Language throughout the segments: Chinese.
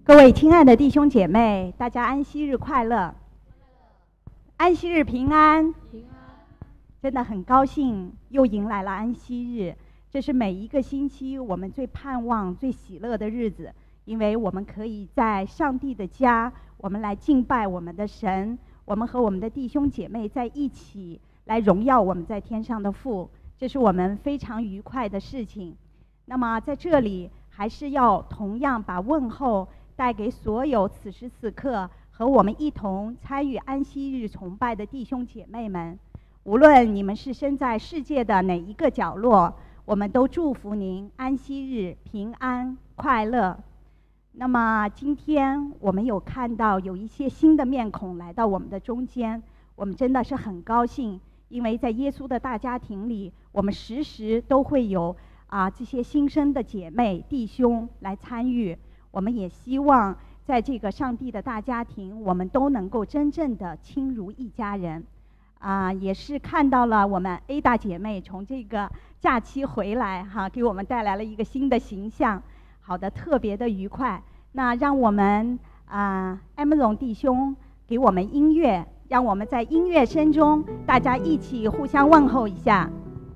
各位亲爱的弟兄姐妹，大家安息日快乐！安息日平安！真的很高兴又迎来了安息日，这是每一个星期我们最盼望、最喜乐的日子，因为我们可以在上帝的家，我们来敬拜我们的神，我们和我们的弟兄姐妹在一起来荣耀我们在天上的父，这是我们非常愉快的事情。那么在这里还是要同样把问候带给所有此时此刻和我们一同参与安息日崇拜的弟兄姐妹们，无论你们是身在世界的哪一个角落，我们都祝福您安息日平安快乐。那么今天我们有看到有一些新的面孔来到我们的中间，我们真的是很高兴，因为在耶稣的大家庭里，我们时时都会有这些新生的姐妹弟兄来参与。我们也希望在这个上帝的大家庭，我们都能够真正的亲如一家人。也是看到了我们 A 大姐妹从这个假期回来给我们带来了一个新的形象，好的，特别的愉快。那让我们M 荣弟兄给我们音乐，让我们在音乐声中大家一起互相问候一下。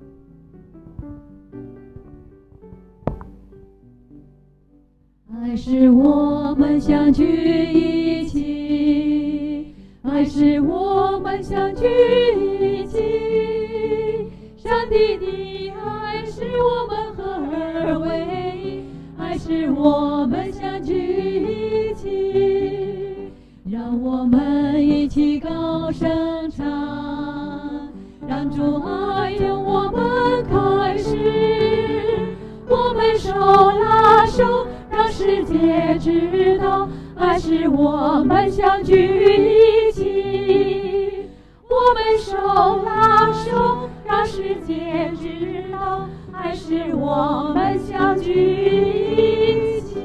爱使我们相聚一起，爱使我们相聚一起，上帝的爱使我们合而为一，爱使我们相聚一起，让我们一起高声唱，让主爱由我们开始，我们手拉手，让世界知道爱使我们相聚一起，我们手拉手，让世界知道爱使我们相聚一起。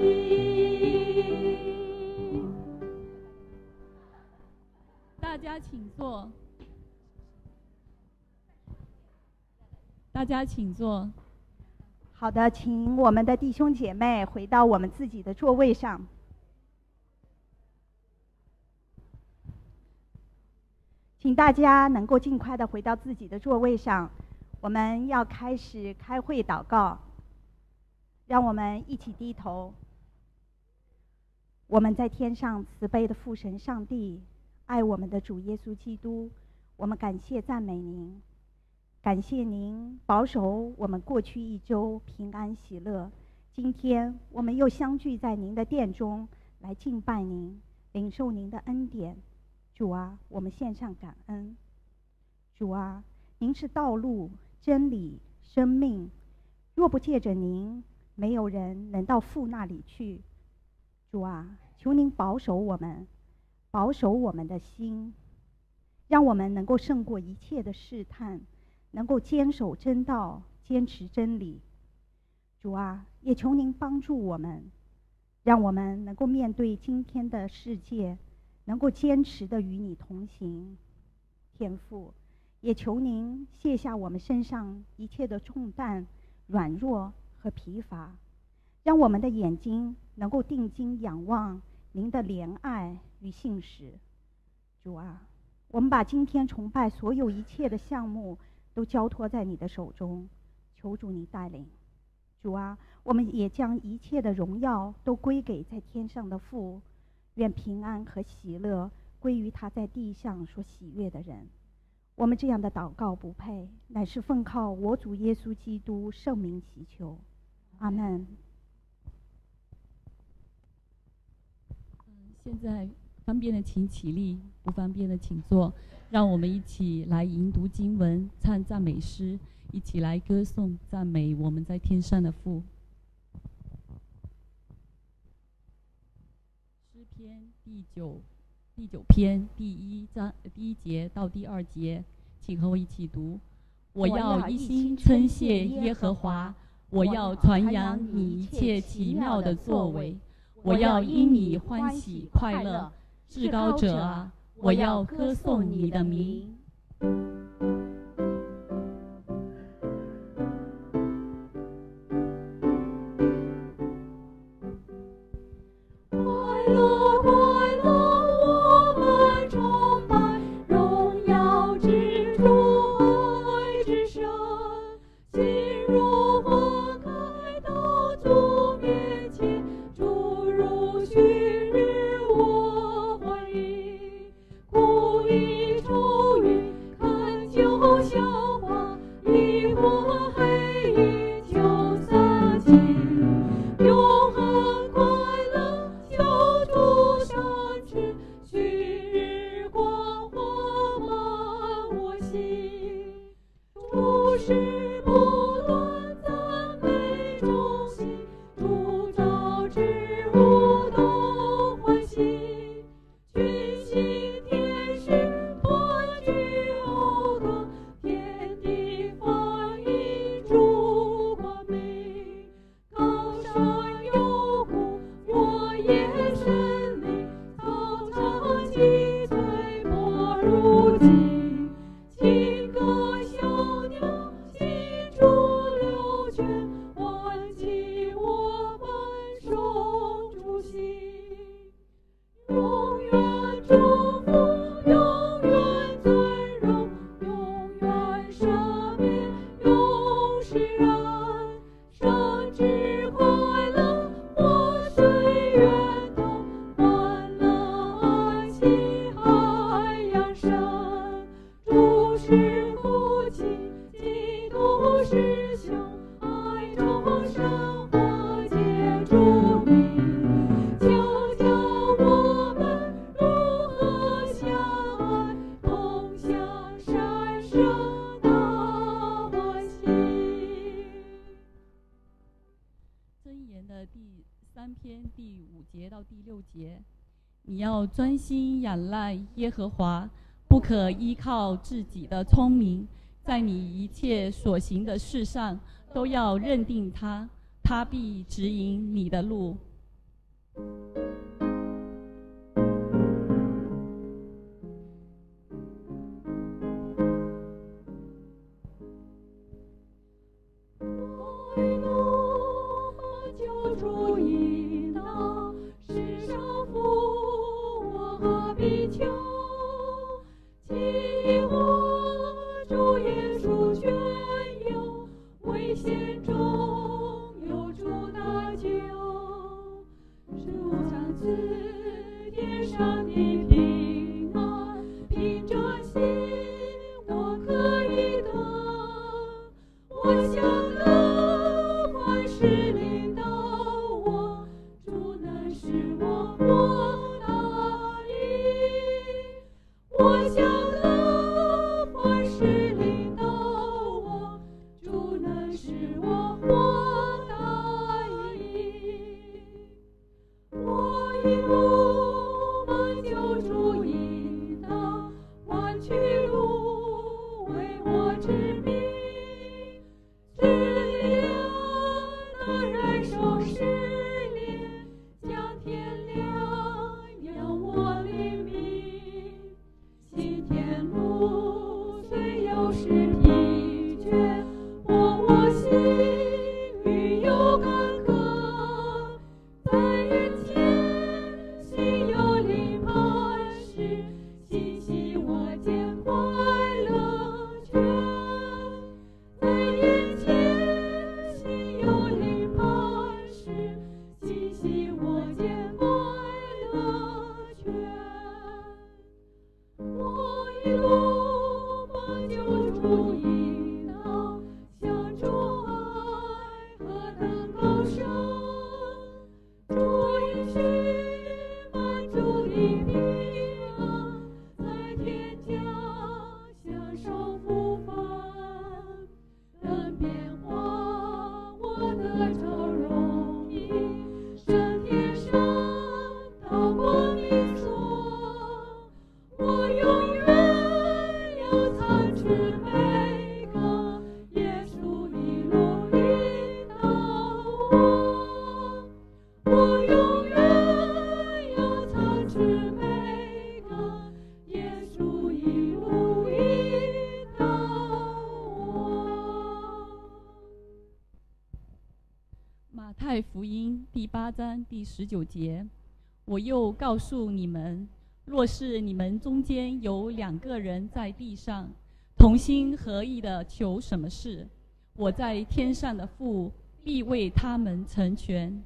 大家请坐，大家请坐。 好的，请我们的弟兄姐妹回到我们自己的座位上。请大家能够尽快的回到自己的座位上，我们要开始开会祷告。让我们一起低头。我们在天上慈悲的父神上帝，爱我们的主耶稣基督，我们感谢赞美您。感谢您保守我们过去一周平安喜乐，今天我们又相聚在您的殿中来敬拜您，领受您的恩典。主啊，我们献上感恩。主啊，您是道路、真理、生命，若不借着您，没有人能到父那里去。主啊，求您保守我们，保守我们的心，让我们能够胜过一切的试探，能够坚守真道，坚持真理。主啊，也求您帮助我们，让我们能够面对今天的世界，能够坚持的与你同行。天父，也求您卸下我们身上一切的重担、软弱和疲乏，让我们的眼睛能够定睛仰望您的怜爱与信实。主啊，我们把今天崇拜所有一切的项目都交托在你的手中，求主你带领。主啊，我们也将一切的荣耀都归给在天上的父，愿平安和喜乐归于他在地上所喜悦的人。我们这样的祷告不配，乃是奉靠我主耶稣基督圣名祈求，阿们。 现在方便的请起立，不方便的请坐。让我们一起来吟读经文，唱赞美诗，一起来歌颂赞美我们在天上的父。诗篇第九篇第一节到第2节，请和我一起读。我要一心称谢耶和华，我要传扬你一切奇妙的作为，我要因你欢喜快乐。至高者啊，我要歌颂你的名。我节，你要专心仰赖耶和华，不可依靠自己的聪明，在你一切所行的事上都要认定他，他必指引你的路。马太福音第8章第19节，我又告诉你们，若是你们中间有2个人在地上同心合意的求什么事，我在天上的父必为他们成全。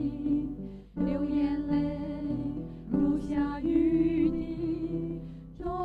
流眼泪如下雨滴，终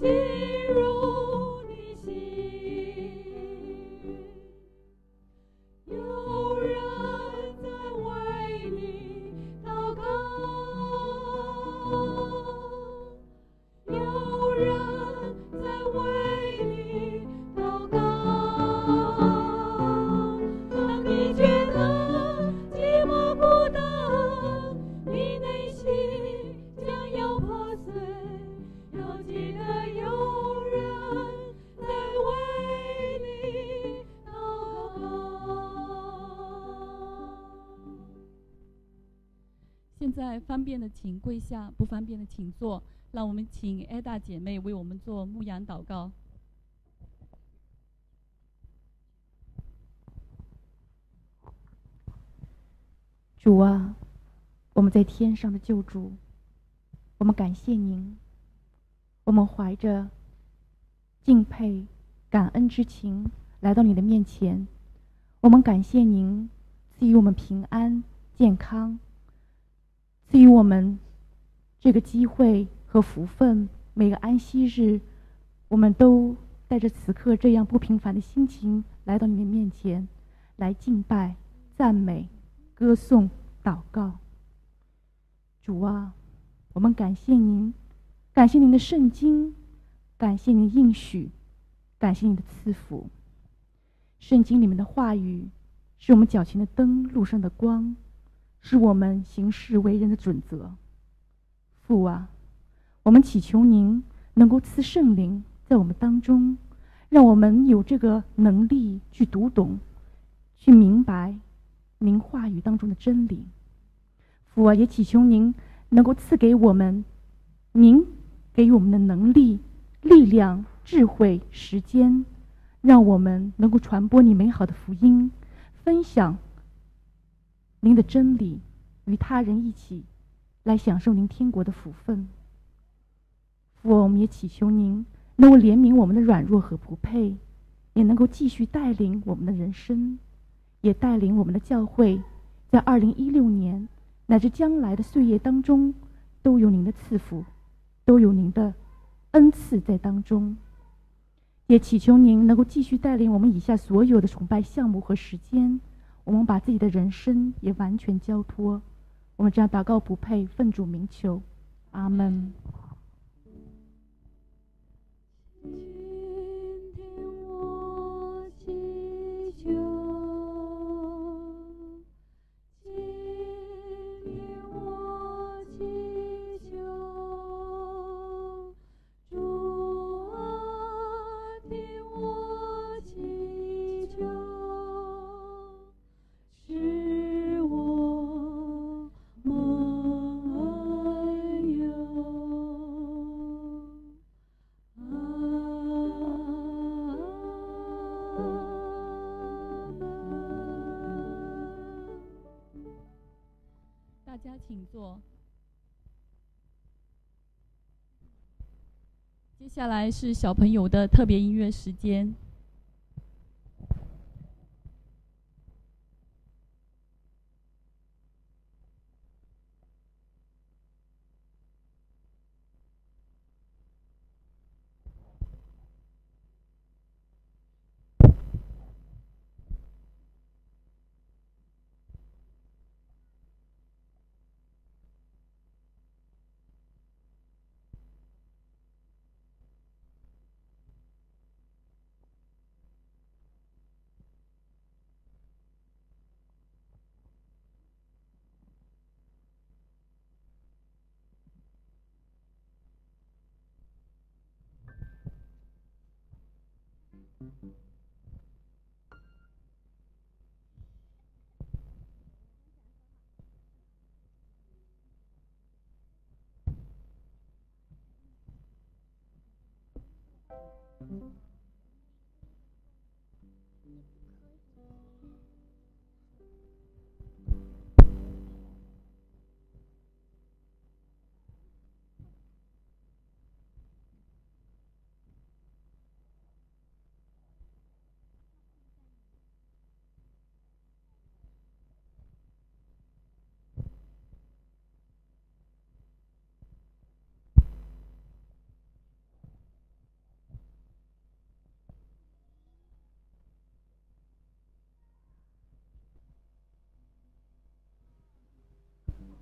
入你心。有人在为你祷告，有人在为你祷告。当你觉得寂寞孤单，你内心将要破碎，要记得有人在为你祷告。现在方便的请跪下，不方便的请坐。让我们请艾大姐妹为我们做牧羊祷告。 主啊，我们在天上的救主，我们感谢您，我们怀着敬佩、感恩之情来到你的面前。我们感谢您赐予我们平安、健康，赐予我们这个机会和福分。每个安息日，我们都带着此刻这样不平凡的心情来到你的面前，来敬拜、赞美、歌颂、祷告。主啊，我们感谢您，感谢您的圣经，感谢您的应许，感谢您的赐福。圣经里面的话语是我们脚前的灯，路上的光，是我们行事为人的准则。父啊，我们祈求您能够赐圣灵在我们当中，让我们有这个能力去读懂、去明白您话语当中的真理。父啊，也祈求您能够赐给我们您给予我们的能力、力量、智慧、时间，让我们能够传播你美好的福音，分享您的真理，与他人一起来享受您天国的福分。父，我们也祈求您能够怜悯我们的软弱和不配，也能够继续带领我们的人生，也带领我们的教会，在2016年乃至将来的岁月当中，都有您的赐福，都有您的恩赐在当中。也祈求您能够继续带领我们以下所有的崇拜项目和时间，我们把自己的人生也完全交托。我们这样祷告不配，奉主名求，阿门。 今天我祈求，今天我祈求，主啊，听我祈求，使我梦游。大家请坐。接下来是小朋友的特别音乐时间。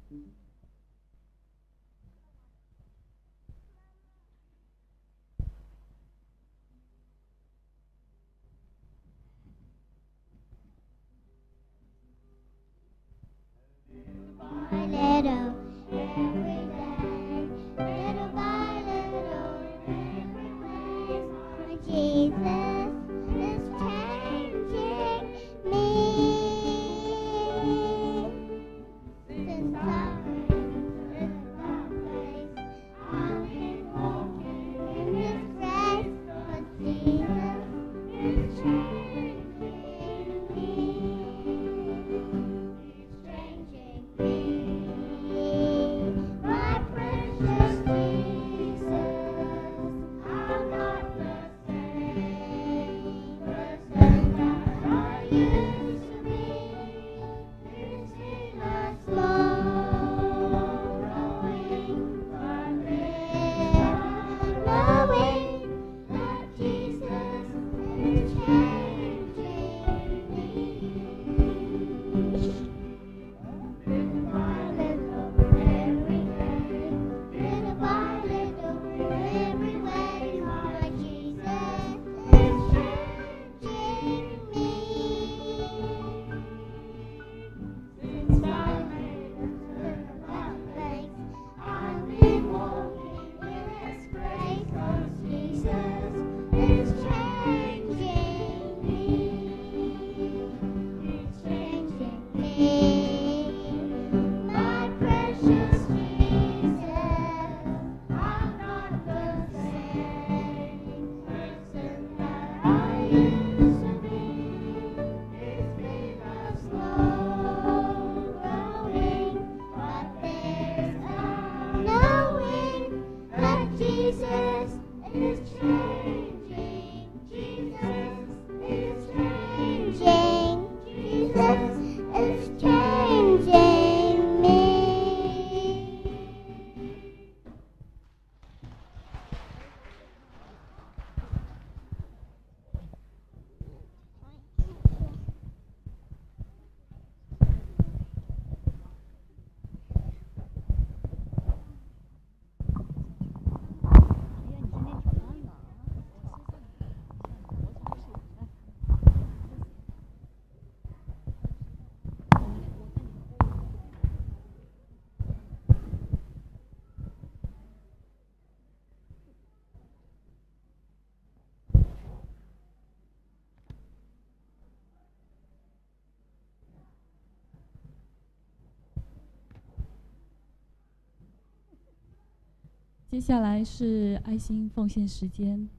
接下来是爱心奉献时间。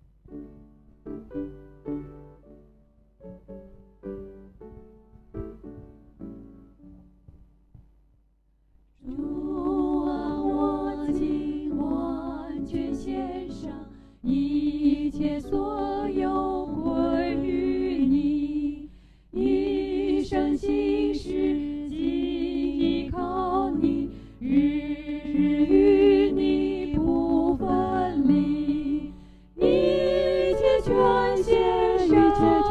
主啊，我今完全献上，一切所有归于你，一生心事尽依靠你，日日与你不分离，一切全献上，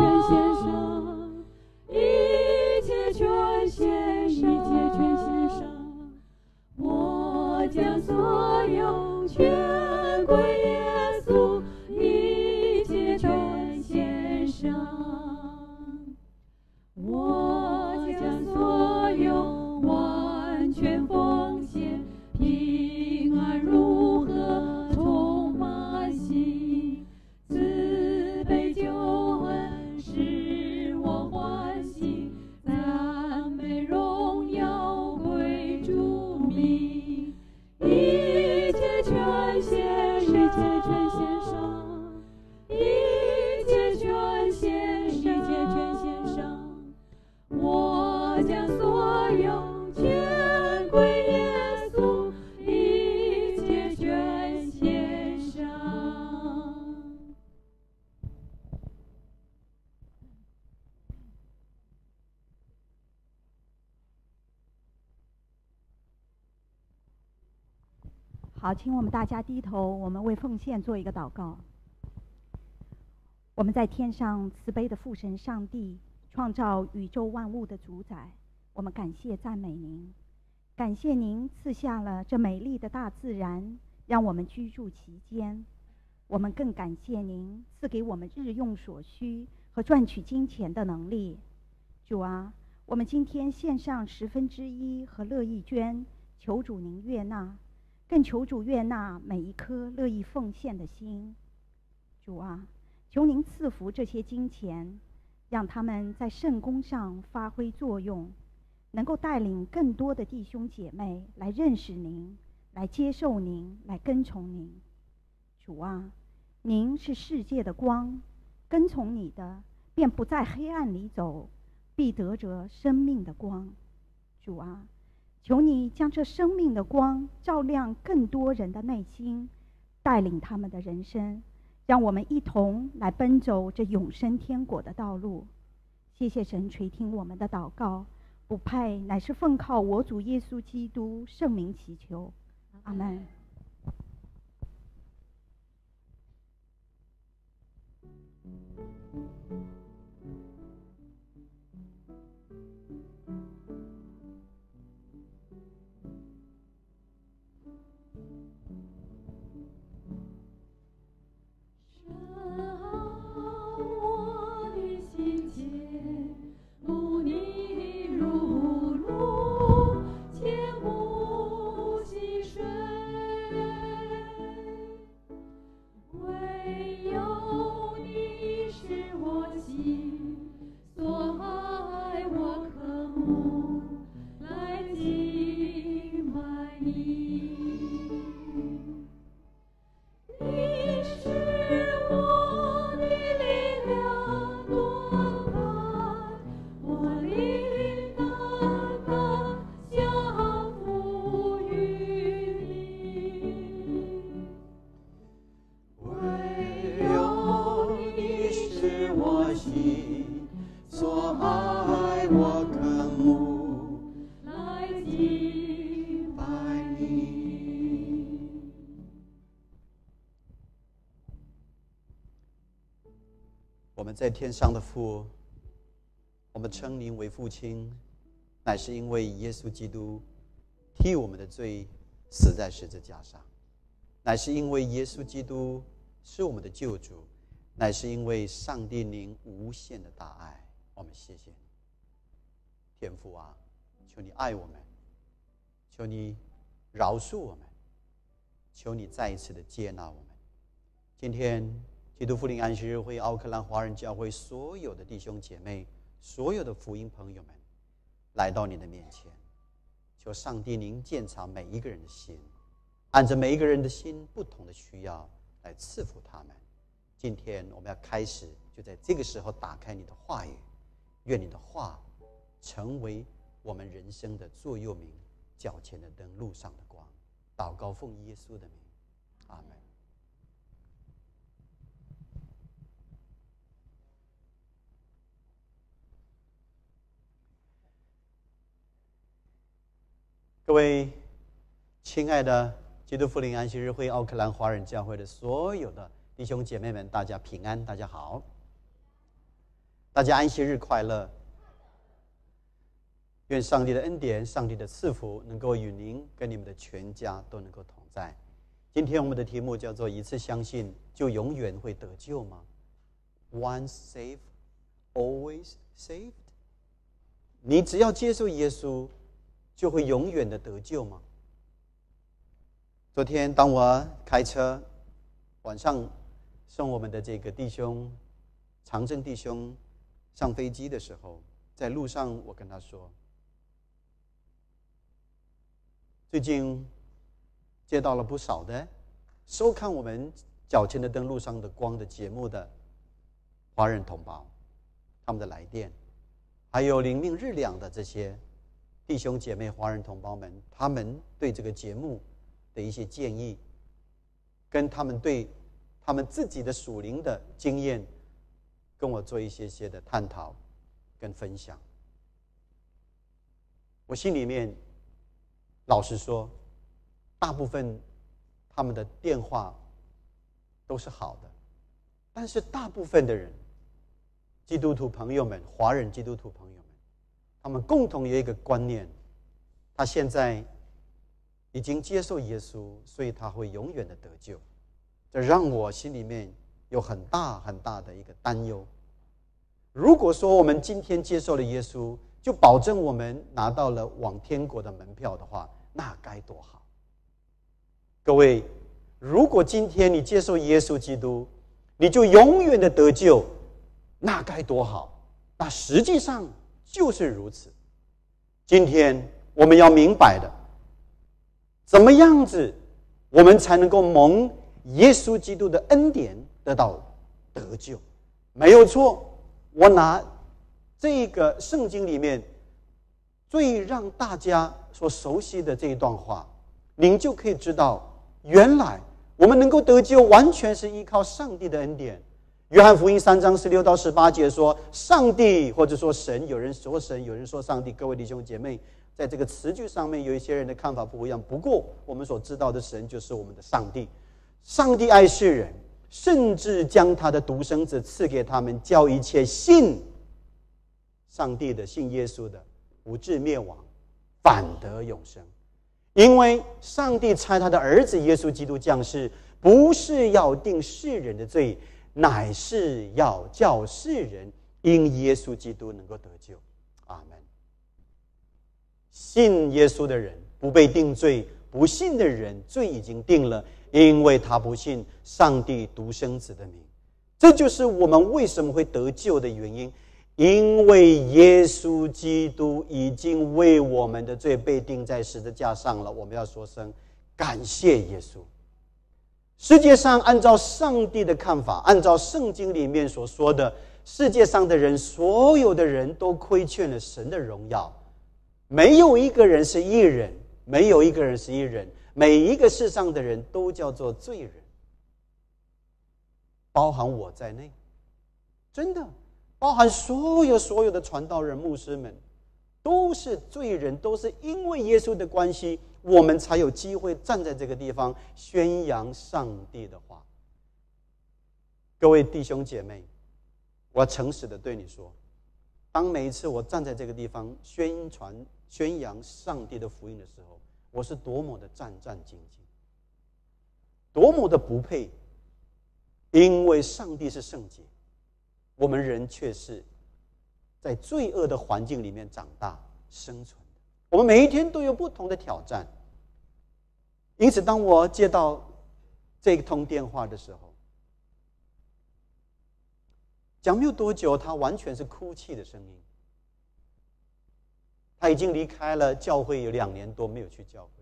一切全献上，我将所有全归耶稣，一切全献上，我将所有完全奉献，平安如河充满心，慈悲救恩使我欢喜，赞美荣耀归主名，一切全献上，一切全献上，我将所有全归耶稣，一切全献上。 好，请我们大家低头，我们为奉献做一个祷告。我们在天上慈悲的父神上帝，创造宇宙万物的主宰，我们感谢赞美您， 感谢您赐下了这美丽的大自然，让我们居住其间。我们更感谢您赐给我们日用所需和赚取金钱的能力。主啊，我们今天献上1/10和乐意捐，求主您悦纳，更求主悦纳每一颗乐意奉献的心。主啊，求您赐福这些金钱，让他们在圣工上发挥作用，能够带领更多的弟兄姐妹来认识您，来接受您，来跟从您。主啊，您是世界的光，跟从你的便不在黑暗里走，必得着生命的光。主啊，求你将这生命的光照亮更多人的内心，带领他们的人生，让我们一同来奔走这永生天国的道路。谢谢神垂听我们的祷告，不配乃是奉靠我主耶稣基督圣名祈求，阿们。 我们在天上的父，我们称您为父亲，乃是因为耶稣基督替我们的罪死在十字架上，乃是因为耶稣基督是我们的救主，乃是因为上帝您无限的大爱。我们谢谢你，天父啊，求你爱我们，求你饶恕我们，求你再一次的接纳我们。今天基督复临安息日会奥克兰华人教会所有的弟兄姐妹，所有的福音朋友们来到你的面前，求上帝您鉴察每一个人的心，按着每一个人的心不同的需要来赐福他们。今天我们要开始，就在这个时候打开你的话语，愿你的话成为我们人生的座右铭，脚前的灯，路上的光。祷告奉耶稣的名，阿们。各位亲爱的基督复临安息日会奥克兰华人教会的所有的弟兄姐妹们，大家平安，大家好，大家安息日快乐。愿上帝的恩典，上帝的赐福能够与您跟你们的全家都能够同在。今天我们的题目叫做一次相信就永远会得救吗？ Once saved, always saved。 你只要接受耶稣就会永远的得救吗？昨天当我开车晚上送我们的这个弟兄长征弟兄上飞机的时候，在路上我跟他说，最近接到了不少的收看我们脚前的灯路上的光的节目的华人同胞，他们的来电，还有灵命日两的这些弟兄姐妹华人同胞们，他们对这个节目的一些建议，跟他们对他们自己的属灵的经验跟我做一些的探讨跟分享。我心里面老实说，大部分他们的电话都是好的，但是大部分的人，基督徒朋友们，华人基督徒朋友们，他们共同有一个观念， 他现在已经接受耶稣，所以他会永远的得救。这让我心里面有很大很大的一个担忧。如果说我们今天接受了耶稣，就保证我们拿到了往天国的门票的话，那该多好。各位，如果今天你接受耶稣基督，你就永远的得救，那该多好。那实际上就是如此。今天我们要明白的，怎么样子我们才能够蒙耶稣基督的恩典得到得救？没有错，我拿这个圣经里面最让大家所熟悉的这一段话，您就可以知道，原来我们能够得救完全是依靠上帝的恩典。约翰福音3章16到18节说，上帝或者说神，有人说神，有人说上帝。各位弟兄姐妹，在这个词句上面有一些人的看法不一样，不过我们所知道的神就是我们的上帝。上帝爱世人，甚至将他的独生子赐给他们，叫一切信上帝的、信耶稣的不至灭亡，反得永生。因为上帝差他的儿子耶稣基督降世，不是要定世人的罪，乃是要叫世人因耶稣基督能够得救。阿们。信耶稣的人不被定罪，不信的人罪已经定了，因为他不信上帝独生子的名。这就是我们为什么会得救的原因，因为耶稣基督已经为我们的罪被钉在十字架上了。我们要说声感谢耶稣。世界上按照上帝的看法，按照圣经里面所说的，世界上的人，所有的人都亏欠了神的荣耀，没有一个人是义人，没有一个人是义人，每一个世上的人都叫做罪人，包含我在内，真的包含所有的传道人、牧师们，都是罪人，都是因为耶稣的关系，我们才有机会站在这个地方宣扬上帝的话。各位弟兄姐妹，我要诚实的对你说，当每一次我站在这个地方宣扬上帝的福音的时候，我是多么的战战兢兢，多么的不配，因为上帝是圣洁，我们人却是在罪恶的环境里面长大生存的。我们每一天都有不同的挑战。因此当我接到这通电话的时候，讲没有多久，他完全是哭泣的声音。他已经离开了教会有2年多，没有去教会。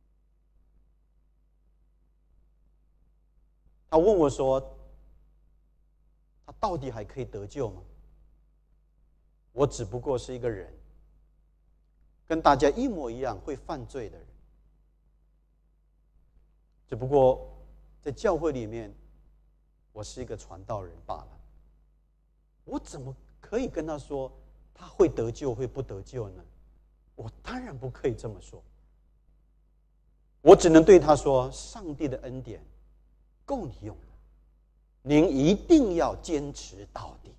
他问我说，他到底还可以得救吗？我只不过是一个人，跟大家一模一样会犯罪的人，只不过在教会里面我是一个传道人罢了。我怎么可以跟他说他会得救会不得救呢？我当然不可以这么说，我只能对他说，上帝的恩典够你用了，您一定要坚持到底。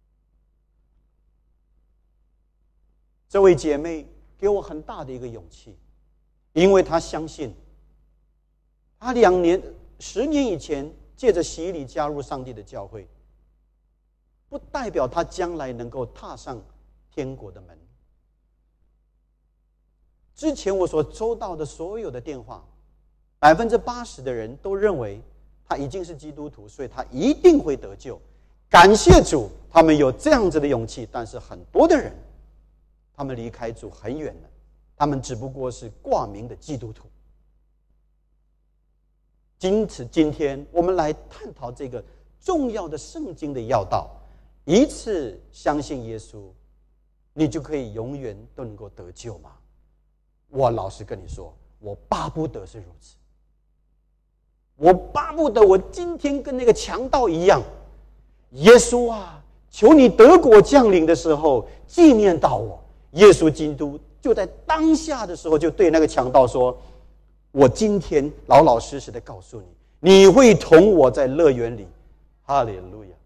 这位姐妹给我很大的一个勇气，因为她相信，她10年以前借着洗礼加入上帝的教会，不代表她将来能够踏上天国的门。之前我所收到的所有的电话，80%的人都认为他已经是基督徒，所以他一定会得救。感谢主，他们有这样子的勇气。但是很多的人，他们离开主很远了，他们只不过是挂名的基督徒。因此今天我们来探讨这个重要的圣经的要道，一次相信耶稣，你就可以永远都能够得救吗？我老实跟你说，我巴不得是如此。我巴不得我今天跟那个强盗一样，耶稣啊，求你得国降临的时候纪念到我。耶稣基督就在当下的时候就对那个强盗说，我今天老老实实的告诉你，你会同我在乐园里。哈利路亚。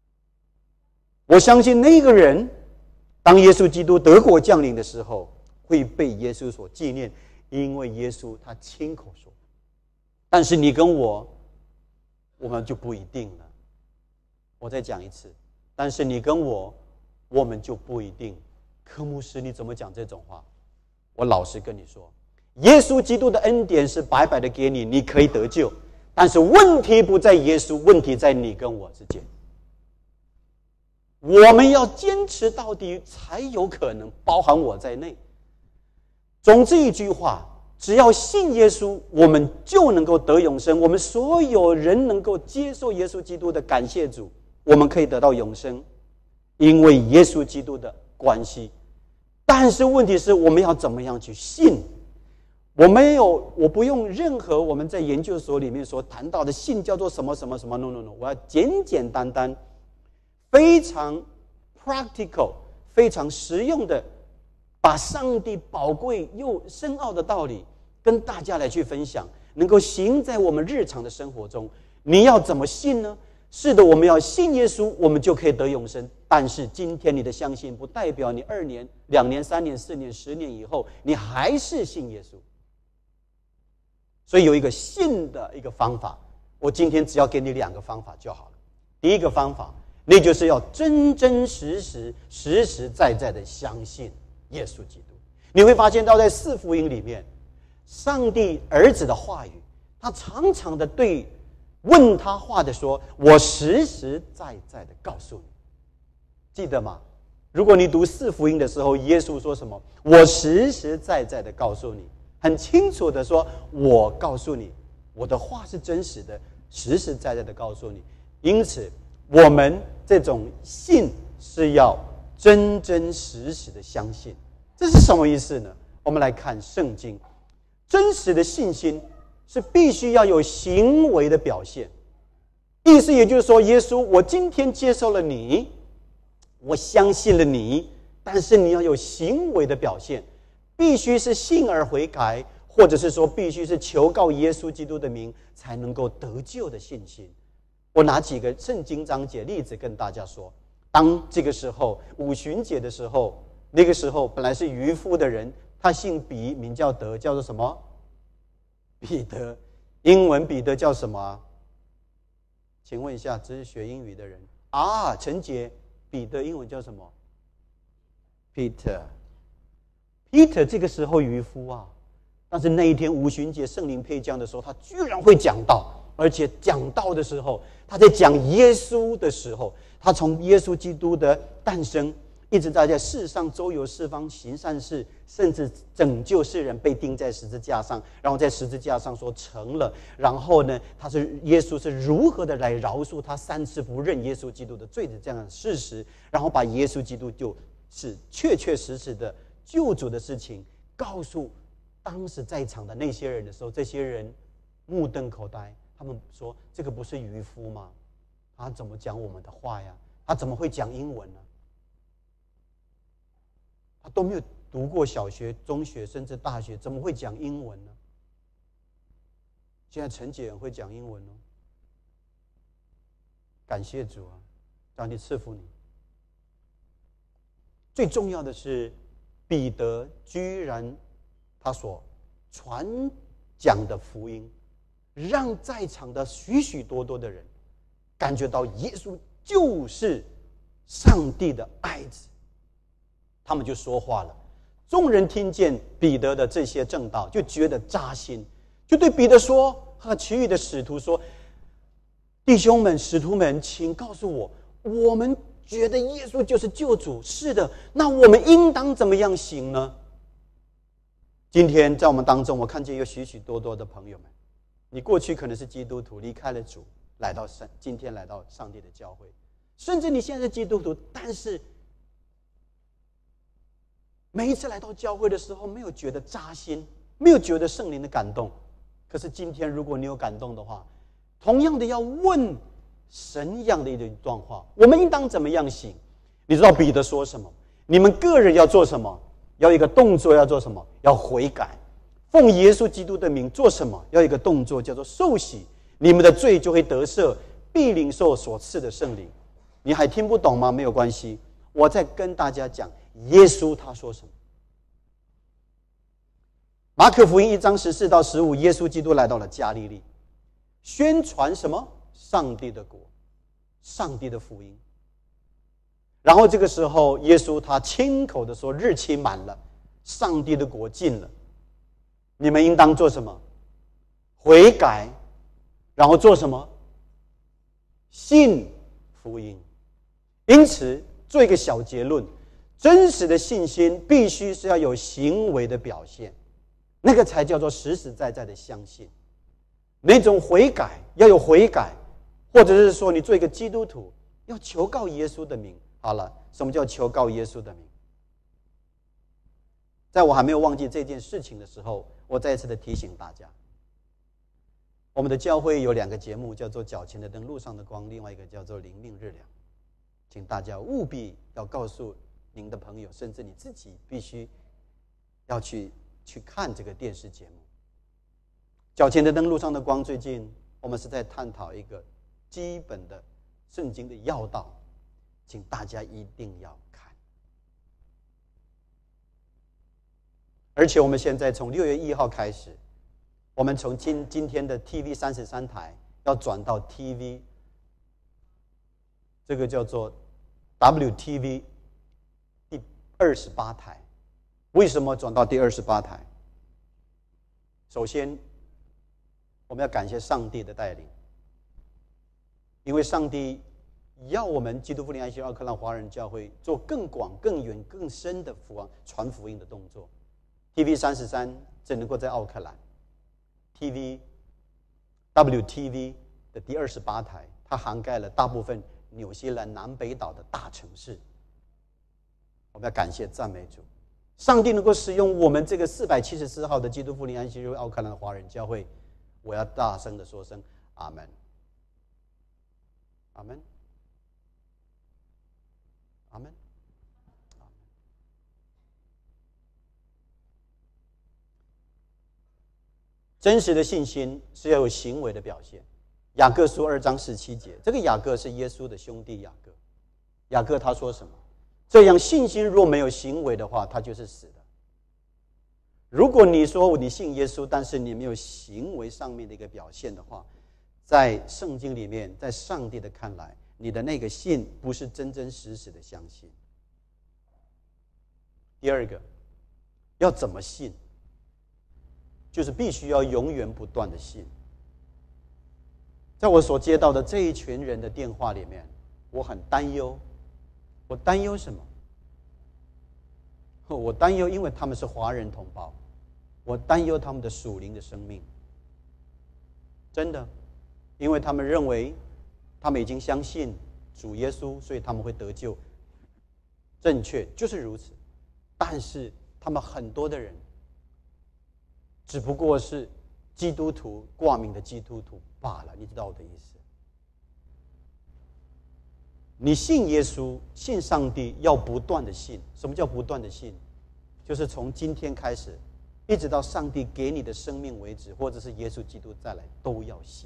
我相信那个人当耶稣基督得国降临的时候， 会被耶稣所纪念，因为耶稣他亲口说。但是你跟我们就不一定了。我再讲一次，但是你跟我们就不一定。柯牧师，你怎么讲这种话？我老实跟你说，耶稣基督的恩典是白白的给你，你可以得救。但是问题不在耶稣，问题在你跟我之间。我们要坚持到底，才有可能，包含我在内。总之一句话，只要信耶稣，我们就能够得永生。我们所有人能够接受耶稣基督的，感谢主，我们可以得到永生，因为耶稣基督的关系。但是问题是，我们要怎么样去信？我不用任何我们在研究所里面所谈到的信叫做什么什么什么 no， 我要简简单单，非常 practical， 非常实用的，把上帝宝贵又深奥的道理跟大家来去分享，能够行在我们日常的生活中。你要怎么信呢？是的，我们要信耶稣，我们就可以得永生。但是今天你的相信，不代表你2年、2年、3年、4年、10年以后，你还是信耶稣。所以有一个信的一个方法，我今天只要给你2个方法就好了。第一个方法，那就是要真真实实、实实在在的相信耶稣基督。你会发现到在4福音里面，上帝儿子的话语，他常常的对问他话的说，我实实在在的告诉你。记得吗？如果你读4福音的时候，耶稣说什么？我实实在在的告诉你，很清楚的说，我告诉你，我的话是真实的，实实在在的告诉你。因此我们这种信是要真真实实的相信。这是什么意思呢？我们来看圣经，真实的信心是必须要有行为的表现。意思也就是说，耶稣，我今天接受了你，我相信了你，但是你要有行为的表现，必须是信而悔改，或者是说必须是求告耶稣基督的名才能够得救的信心。我拿几个圣经章节例子跟大家说。当这个时候五旬节的时候，那个时候本来是渔夫的人，他姓彼，名叫德，叫做什么？彼得。英文彼得叫什么？请问一下，只是学英语的人啊，陈杰，彼得英文叫什么？ Peter 这个时候渔夫啊，但是那一天五旬节圣灵配降的时候，他居然会讲道，而且讲道的时候，他在讲耶稣的时候，他从耶稣基督的诞生，一直在世上周游四方行善事，甚至拯救世人，被钉在十字架上，然后在十字架上说成了。然后呢，耶稣是如何的来饶恕他3次不认耶稣基督的罪的这样的事实，然后把耶稣基督就是确确实实的救主的事情告诉当时在场的那些人的时候，这些人目瞪口呆，他们说：“这个不是渔夫吗？他怎么讲我们的话呀？他怎么会讲英文呢？他都没有读过小学、中学，甚至大学，怎么会讲英文呢？”现在陈姐很会讲英文哦，感谢主啊，上帝赐福你。最重要的是，彼得居然他所传讲的福音，让在场的许许多多的人感觉到耶稣就是上帝的爱子。他们就说话了，众人听见彼得的这些正道，就觉得扎心，就对彼得说和其余的使徒说：“弟兄们、使徒们，请告诉我，我们觉得耶稣就是救主，是的，那我们应当怎么样行呢？”今天在我们当中，我看见有许许多多的朋友们，你过去可能是基督徒，离开了主，今天来到上帝的教会，甚至你现在是基督徒，但是每一次来到教会的时候，没有觉得扎心，没有觉得圣灵的感动。可是今天如果你有感动的话，同样的要问神一样的一段话，我们应当怎么样行？你知道彼得说什么？你们个人要做什么？要一个动作，要做什么？要悔改，奉耶稣基督的名做什么？要一个动作，叫做受洗，你们的罪就会得赦，必领受所赐的圣灵。你还听不懂吗？没有关系，我再跟大家讲耶稣他说什么。 马可福音1章14到15，耶稣基督来到了加利利，宣传什么？上帝的国，上帝的福音。然后这个时候，耶稣他亲口的说：“日期满了，上帝的国近了，你们应当做什么？悔改，然后做什么？信福音。”因此，做一个小结论：真实的信心必须是要有行为的表现，那个才叫做实实在在的相信。那种悔改要有悔改，或者是说你做一个基督徒要求告耶稣的名。好了，什么叫求告耶稣的名？在我还没有忘记这件事情的时候，我再一次的提醒大家，我们的教会有2个节目，叫做脚前的灯，路上的光，另外一个叫做灵命日粮。请大家务必要告诉您的朋友，甚至你自己必须要去看这个电视节目。脚前的灯，路上的光，最近我们是在探讨一个基本的圣经的要道，请大家一定要看。而且我们现在从6月1号开始，我们从今天的 TV 33台要转到 TV， 这个叫做 WTV 第28台。为什么转到第28台？首先，我们要感谢上帝的带领，因为上帝要我们基督复临安息奥克兰华人教会做更广、更远、更深的传福音的动作。TV 33只能够在奥克兰，WTV 的第28台，它涵盖了大部分纽西兰南北岛的大城市。我们要感谢赞美主，上帝能够使用我们这个474号的基督复临安息奥克兰华人教会。我要大声的说声阿们，阿们，阿们。真实的信心是要有行为的表现。雅各书2章17节，这个雅各是耶稣的兄弟雅各。雅各他说什么？这样信心若没有行为的话，它就是死的。如果你说你信耶稣，但是你没有行为上面的一个表现的话，在圣经里面，在上帝的看来，你的那个信不是真真实实的相信。第二个，要怎么信？就是必须要永远不断的信。在我所接到的这一群人的电话里面，我很担忧。我担忧什么？我担忧，因为他们是华人同胞，我担忧他们的属灵的生命。真的，因为他们认为他们已经相信主耶稣，所以他们会得救。正确，就是如此。但是他们很多的人只不过是基督徒，挂名的基督徒罢了，你知道我的意思？你信耶稣，信上帝，要不断的信。什么叫不断的信？就是从今天开始，一直到上帝给你的生命为止，或者是耶稣基督再来，都要信。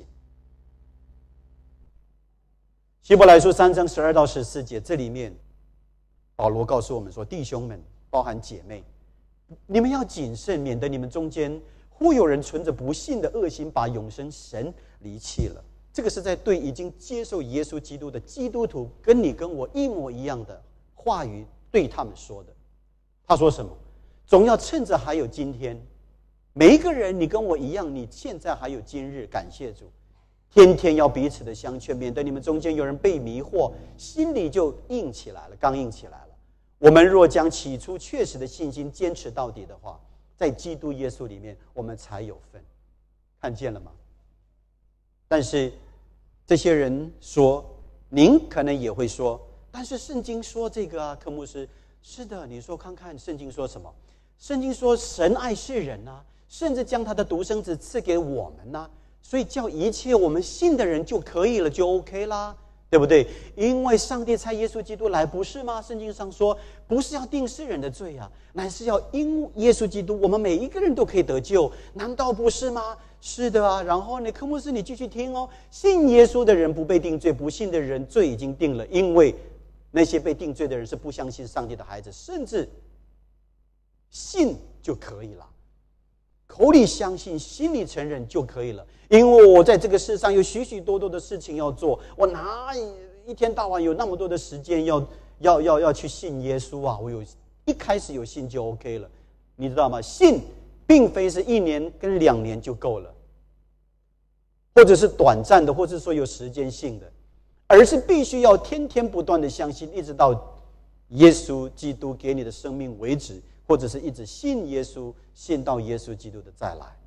希伯来书3章12到14节，这里面保罗告诉我们说：弟兄们，包含姐妹，你们要谨慎，免得你们中间忽有人存着不信的恶心，把永生神离弃了。这个是在对已经接受耶稣基督的基督徒，跟你跟我一模一样的话语对他们说的。他说什么？总要趁着还有今天，每一个人你跟我一样，你现在还有今日，感谢主，天天要彼此的相劝，免得你们中间有人被迷惑，心里就硬起来了，刚硬起来了。我们若将起初确实的信心坚持到底的话，在基督耶稣里面我们才有份。看见了吗？但是这些人说，您可能也会说，但是圣经说这个啊，柯牧师，是的，你说看看圣经说什么？圣经说神爱世人啊，甚至将他的独生子赐给我们啊，所以叫一切我们信的人就可以了，就 OK 啦，对不对？因为上帝差耶稣基督来，不是吗？圣经上说，不是要定世人的罪啊，乃是要因耶稣基督，我们每一个人都可以得救，难道不是吗？是的啊。然后呢，科牧师你继续听哦，信耶稣的人不被定罪，不信的人罪已经定了，因为那些被定罪的人是不相信上帝的孩子，甚至信就可以了。 口里相信，心里承认就可以了。因为我在这个世上有许许多多的事情要做，我哪一天到晚有那么多的时间要去信耶稣啊？我一开始有信就 OK 了，你知道吗？信并非是1年跟2年就够了，或者是短暂的，或者说有时间性的，而是必须要天天不断的相信，一直到耶稣基督给你的生命为止，或者是一直信耶稣，信到耶稣基督的再来。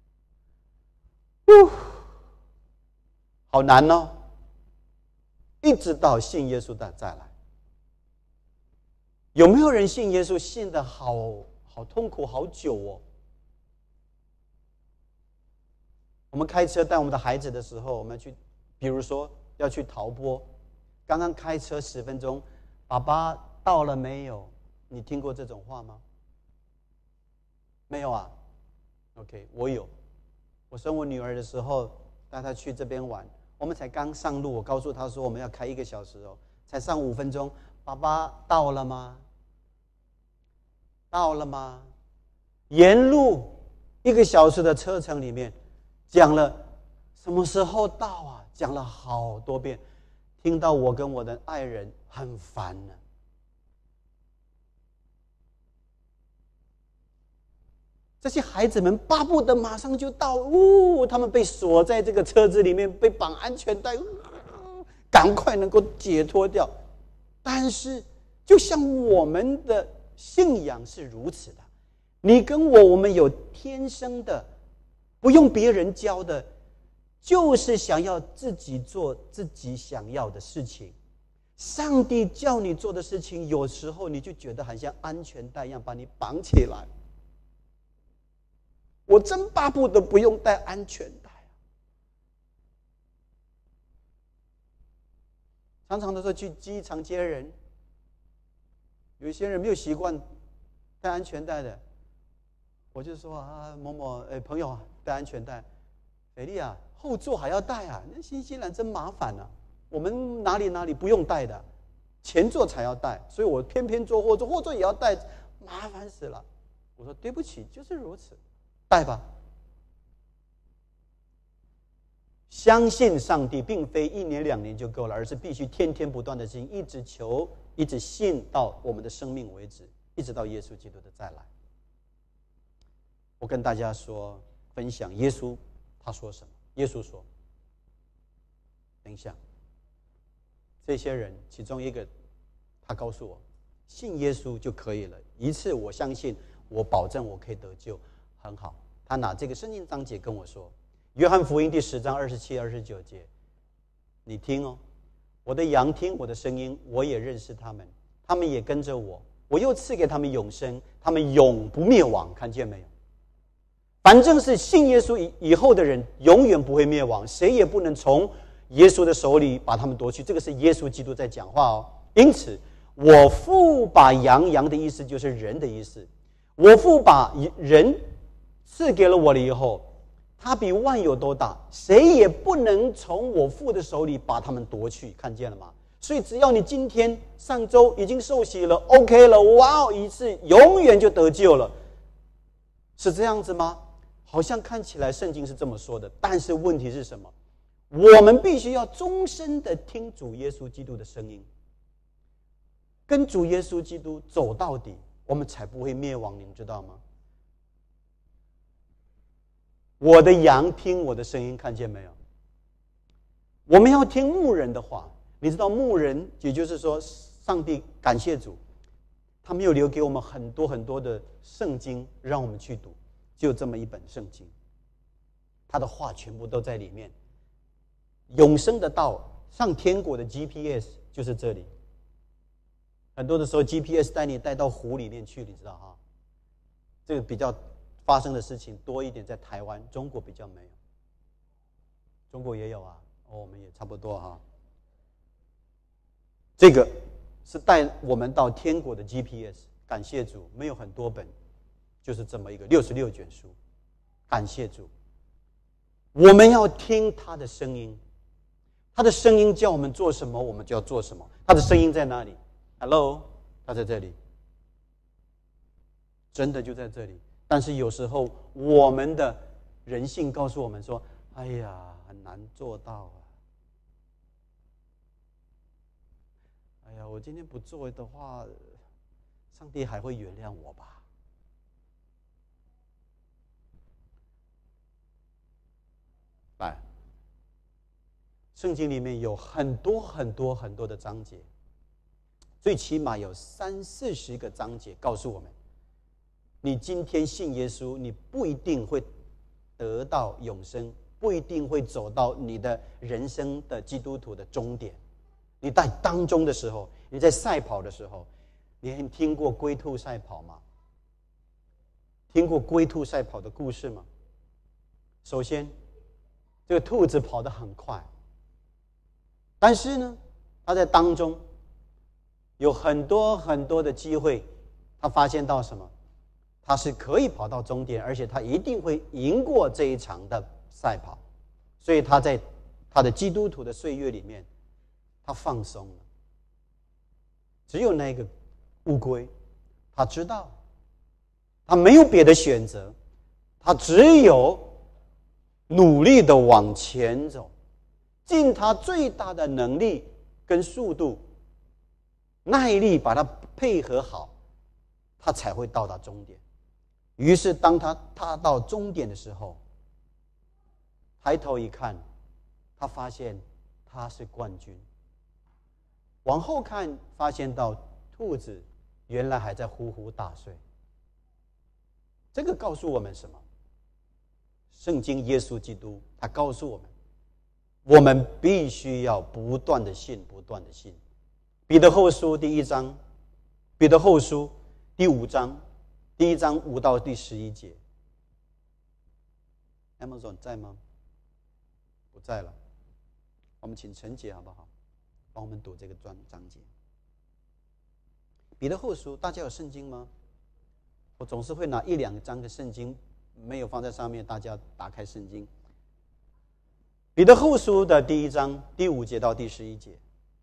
好难哦，一直到信耶稣的再来。有没有人信耶稣信得好痛苦好久哦？我们开车带我们的孩子的时候，我们去，比如说要去陶波，刚刚开车10分钟，爸爸到了没有？你听过这种话吗？没有啊 ？OK， 我有。我生我女儿的时候，带她去这边玩，我们才刚上路，我告诉她说我们要开1个小时哦，才上5分钟，爸爸到了吗？到了吗？沿路1个小时的车程里面，讲了什么时候到啊？讲了好多遍，听到我跟我的爱人很烦了。这些孩子们巴不得马上就到，他们被锁在这个车子里面，被绑安全带，赶快能够解脱掉。但是，就像我们的信仰是如此的，你跟我们有天生的，不用别人教的，就是想要自己做自己想要的事情。上帝叫你做的事情，有时候你就觉得很像安全带一样把你绑起来。我真巴不得不用带安全带啊！常常的时候去机场接人，有一些人没有习惯带安全带的，我就说啊，某某朋友啊，带安全带。美丽啊，后座还要带啊？那新西兰真麻烦啊！我们哪里不用带的，前座才要带，所以我偏偏坐后座，后座也要带，麻烦死了。我说对不起，就是如此。带吧。相信上帝并非1年2年就够了，而是必须天天不断的信，一直求，一直信到我们的生命为止，一直到耶稣基督的再来。我跟大家分享耶稣他说什么？耶稣说，等一下，这些人其中一个他告诉我，信耶稣就可以了，一次我相信，我保证我可以得救。很好，他拿这个圣经章节跟我说，约翰福音第10章27、29节，你听哦，我的羊听我的声音，我也认识他们，他们也跟着我，我又赐给他们永生，他们永不灭亡。看见没有？反正是信耶稣以后的人，永远不会灭亡，谁也不能从耶稣的手里把他们夺去。这个是耶稣基督在讲话哦。因此，我父把羊的意思就是人的意思，我父把人赐给了我了以后，他比万有都大，谁也不能从我父的手里把他们夺去。看见了吗？所以只要你今天上周已经受洗了 OK 了，哇哦，一次永远就得救了，是这样子吗？好像看起来圣经是这么说的，但是问题是什么？我们必须要终身的听主耶稣基督的声音，跟主耶稣基督走到底，我们才不会灭亡，你们知道吗？我的羊听我的声音，看见没有？我们要听牧人的话。你知道牧人，也就是说上帝感谢主，他没有留给我们很多很多的圣经让我们去读，就这么一本圣经，他的话全部都在里面。永生的道，上天国的 GPS 就是这里。很多的时候 GPS 带你带到湖里面去，你知道哈？这个比较发生的事情多一点在台湾，中国比较没有。中国也有啊，我们也差不多哈。这个是带我们到天国的 GPS， 感谢主，没有很多本，就是这么一个66卷书，感谢主。我们要听他的声音，他的声音叫我们做什么，我们就要做什么。他的声音在哪里 ？Hello， 他在这里，真的就在这里。 但是有时候我们的人性告诉我们说：“哎呀，很难做到啊！哎呀，我今天不做的话，上帝还会原谅我吧？”来，圣经里面有很多的章节，最起码有30-40个章节告诉我们，你今天信耶稣，你不一定会得到永生，不一定会走到你的人生的基督徒的终点。你在当中的时候，你在赛跑的时候，你听过龟兔赛跑吗？听过龟兔赛跑的故事吗？首先，这个兔子跑得很快，但是呢，它在当中有很多的机会，他发现到什么？他是可以跑到终点，而且他一定会赢过这一场的赛跑。所以他在他的基督徒的岁月里面，他放松了。只有那个乌龟，他知道他没有别的选择，他只有努力的往前走，尽他最大的能力跟速度，耐力把它配合好，他才会到达终点。于是当他踏到终点的时候，抬头一看，他发现他是冠军。往后看，发现到兔子原来还在呼呼大睡。这个告诉我们什么？圣经耶稣基督他告诉我们，我们必须要不断的信，不断的信。彼得后书第1章，彼得后书第5章，第1章5到第11节。Amazon 在吗？不在了。我们请陈姐好不好？帮我们读这个章节。彼得后书，大家有圣经吗？我总是会拿1-2章的圣经，没有放在上面，大家打开圣经。彼得后书的第1章第5节到第11节。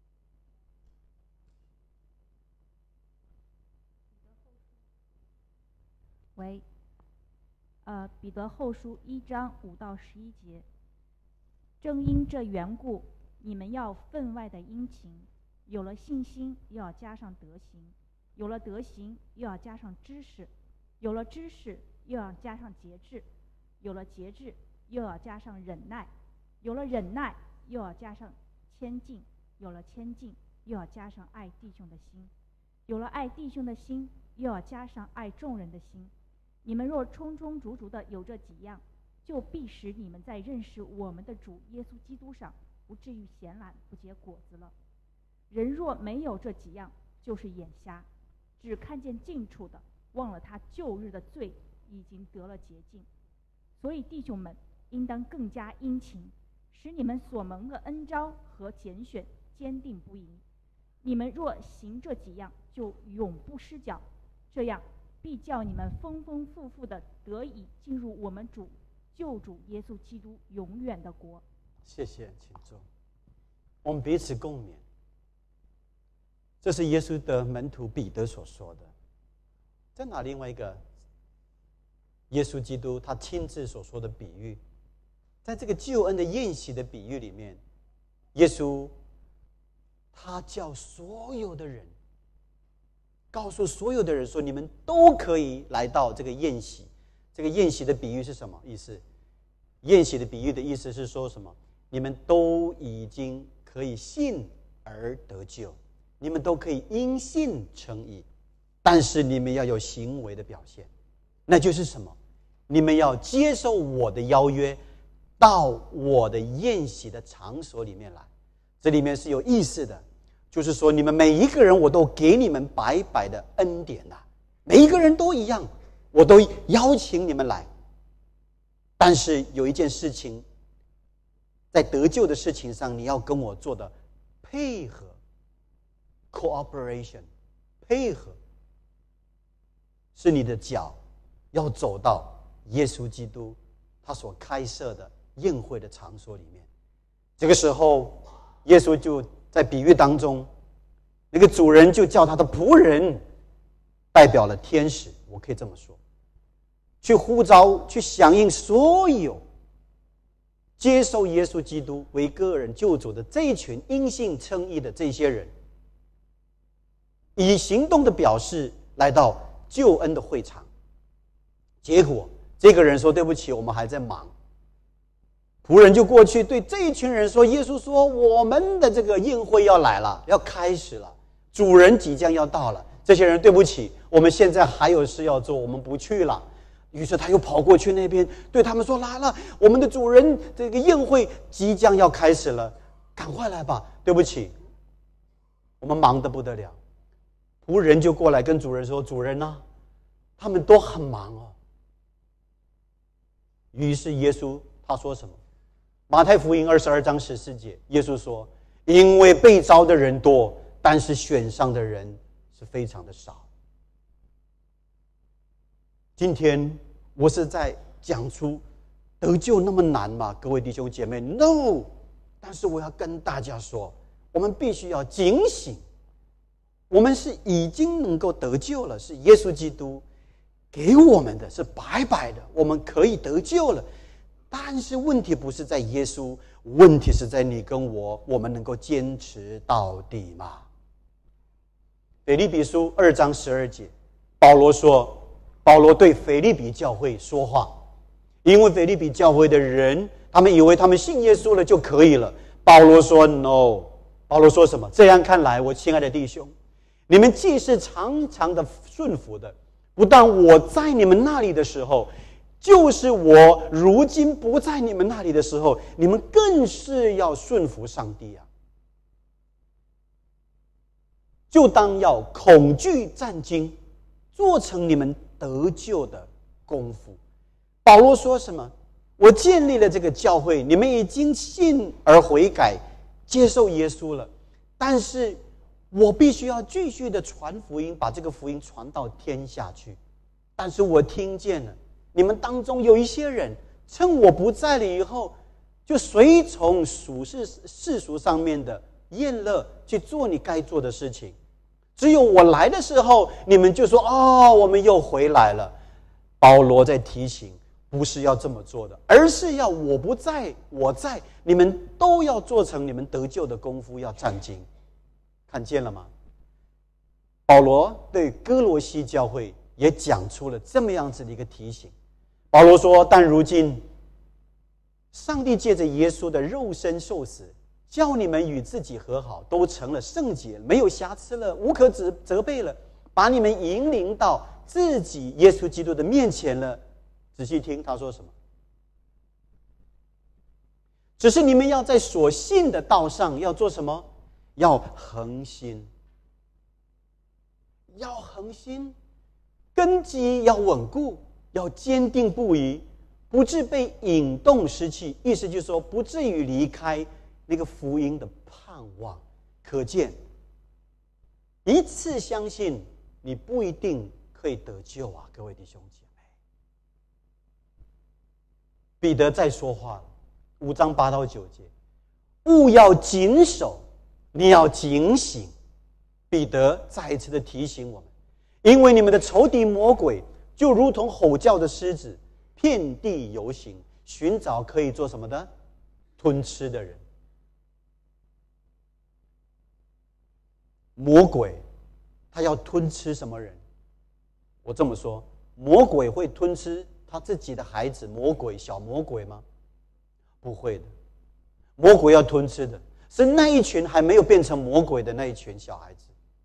彼得后书1章5到11节。正因这缘故，你们要分外的殷勤，有了信心，又要加上德行；有了德行，又要加上知识；有了知识，又要加上节制；有了节制，又要加上忍耐；有了忍耐，又要加上谦敬；有了谦敬，又要加上爱弟兄的心；有了爱弟兄的心，又要加上爱众人的心。你们若充充足足的有这几样，就必使你们在认识我们的主耶稣基督上不至于闲懒不结果子了。人若没有这几样，就是眼瞎，只看见近处的，忘了他旧日的罪已经得了洁净。所以弟兄们，应当更加殷勤，使你们所蒙的恩召和拣选坚定不移。你们若行这几样，就永不失脚，这样必叫你们丰丰富富的得以进入我们救主耶稣基督永远的国。 谢谢，请坐。我们彼此共勉。这是耶稣的门徒彼得所说的。再拿另外一个耶稣基督他亲自所说的比喻，在这个救恩的宴席的比喻里面，耶稣他叫所有的人，告诉所有的人说，你们都可以来到这个宴席。这个宴席的比喻是什么意思？宴席的比喻的意思是说什么？你们都已经可以信而得救，你们都可以因信称义，但是你们要有行为的表现。那就是什么？你们要接受我的邀约，到我的宴席的场所里面来。这里面是有意思的，就是说你们每一个人我都给你们白白的恩典啊，每一个人都一样，我都邀请你们来。但是有一件事情，在得救的事情上，你要跟我做的配合 cooperation， 配合是你的脚要走到耶稣基督他所开设的宴会的场所里面。这个时候耶稣就在比喻当中，那个主人就叫他的仆人，代表了天使，我可以这么说， 去呼召、去响应所有接受耶稣基督为个人救主的这一群因信称义的这些人，以行动的表示来到救恩的会场。结果这个人说：“对不起，我们还在忙。”仆人就过去对这一群人说：“耶稣说，我们的这个宴会要来了，要开始了，主人即将要到了。这些人对不起，我们现在还有事要做，我们不去了。”于是他又跑过去那边，对他们说：“来了，我们的主人这个宴会即将要开始了，赶快来吧！对不起，我们忙得不得了。”仆人就过来跟主人说：“主人啊，他们都很忙哦。”于是耶稣他说什么？马太福音22章14节，耶稣说：“因为被召的人多，但是选上的人是非常的少。”今天我是在讲出得救那么难吗？各位弟兄姐妹 ，no！ 但是我要跟大家说，我们必须要警醒。我们是已经能够得救了，是耶稣基督给我们的，是白白的，我们可以得救了。但是问题不是在耶稣，问题是在你跟我，我们能够坚持到底吗？腓立比书2章12节，保罗对腓立比教会说话，因为腓立比教会的人，他们以为他们信耶稣了就可以了。保罗说 no， 保罗说什么？这样看来，我亲爱的弟兄，你们既是常常的顺服的，不但我在你们那里的时候，就是我如今不在你们那里的时候，你们更是要顺服上帝啊！就当要恐惧战惊，做成你们得救的功夫。保罗说什么？我建立了这个教会，你们已经信而悔改，接受耶稣了，但是我必须要继续的传福音，把这个福音传到天下去。但是我听见了，你们当中有一些人趁我不在了以后，就随从世俗上面的宴乐去做你该做的事情。只有我来的时候，你们就说：“哦，我们又回来了。”保罗在提醒，不是要这么做的，而是要我不在，我在，你们都要做成你们得救的功夫，要战兢。看见了吗？保罗对哥罗西教会也讲出了这么样子的一个提醒。保罗说：“但如今，上帝借着耶稣的肉身受死，叫你们与自己和好，都成了圣洁，没有瑕疵了，无可责备了，把你们引领到自己耶稣基督的面前了。”仔细听他说什么？只是你们要在所信的道上要做什么？要恒心，要恒心，根基要稳固，要坚定不移，不致被引动失去。意思就是说，不至于离开那个福音的盼望。可见，一次相信你不一定可以得救啊，各位弟兄姐妹。彼得再说话了，5章8到9节，务要谨守，你要警醒。彼得再一次的提醒我们，因为你们的仇敌魔鬼就如同吼叫的狮子，遍地游行，寻找可以做什么的？吞吃的人。魔鬼他要吞吃什么人？我这么说，魔鬼会吞吃他自己的孩子，小魔鬼吗？不会的。魔鬼要吞吃的是那一群还没有变成魔鬼的那一群小孩子。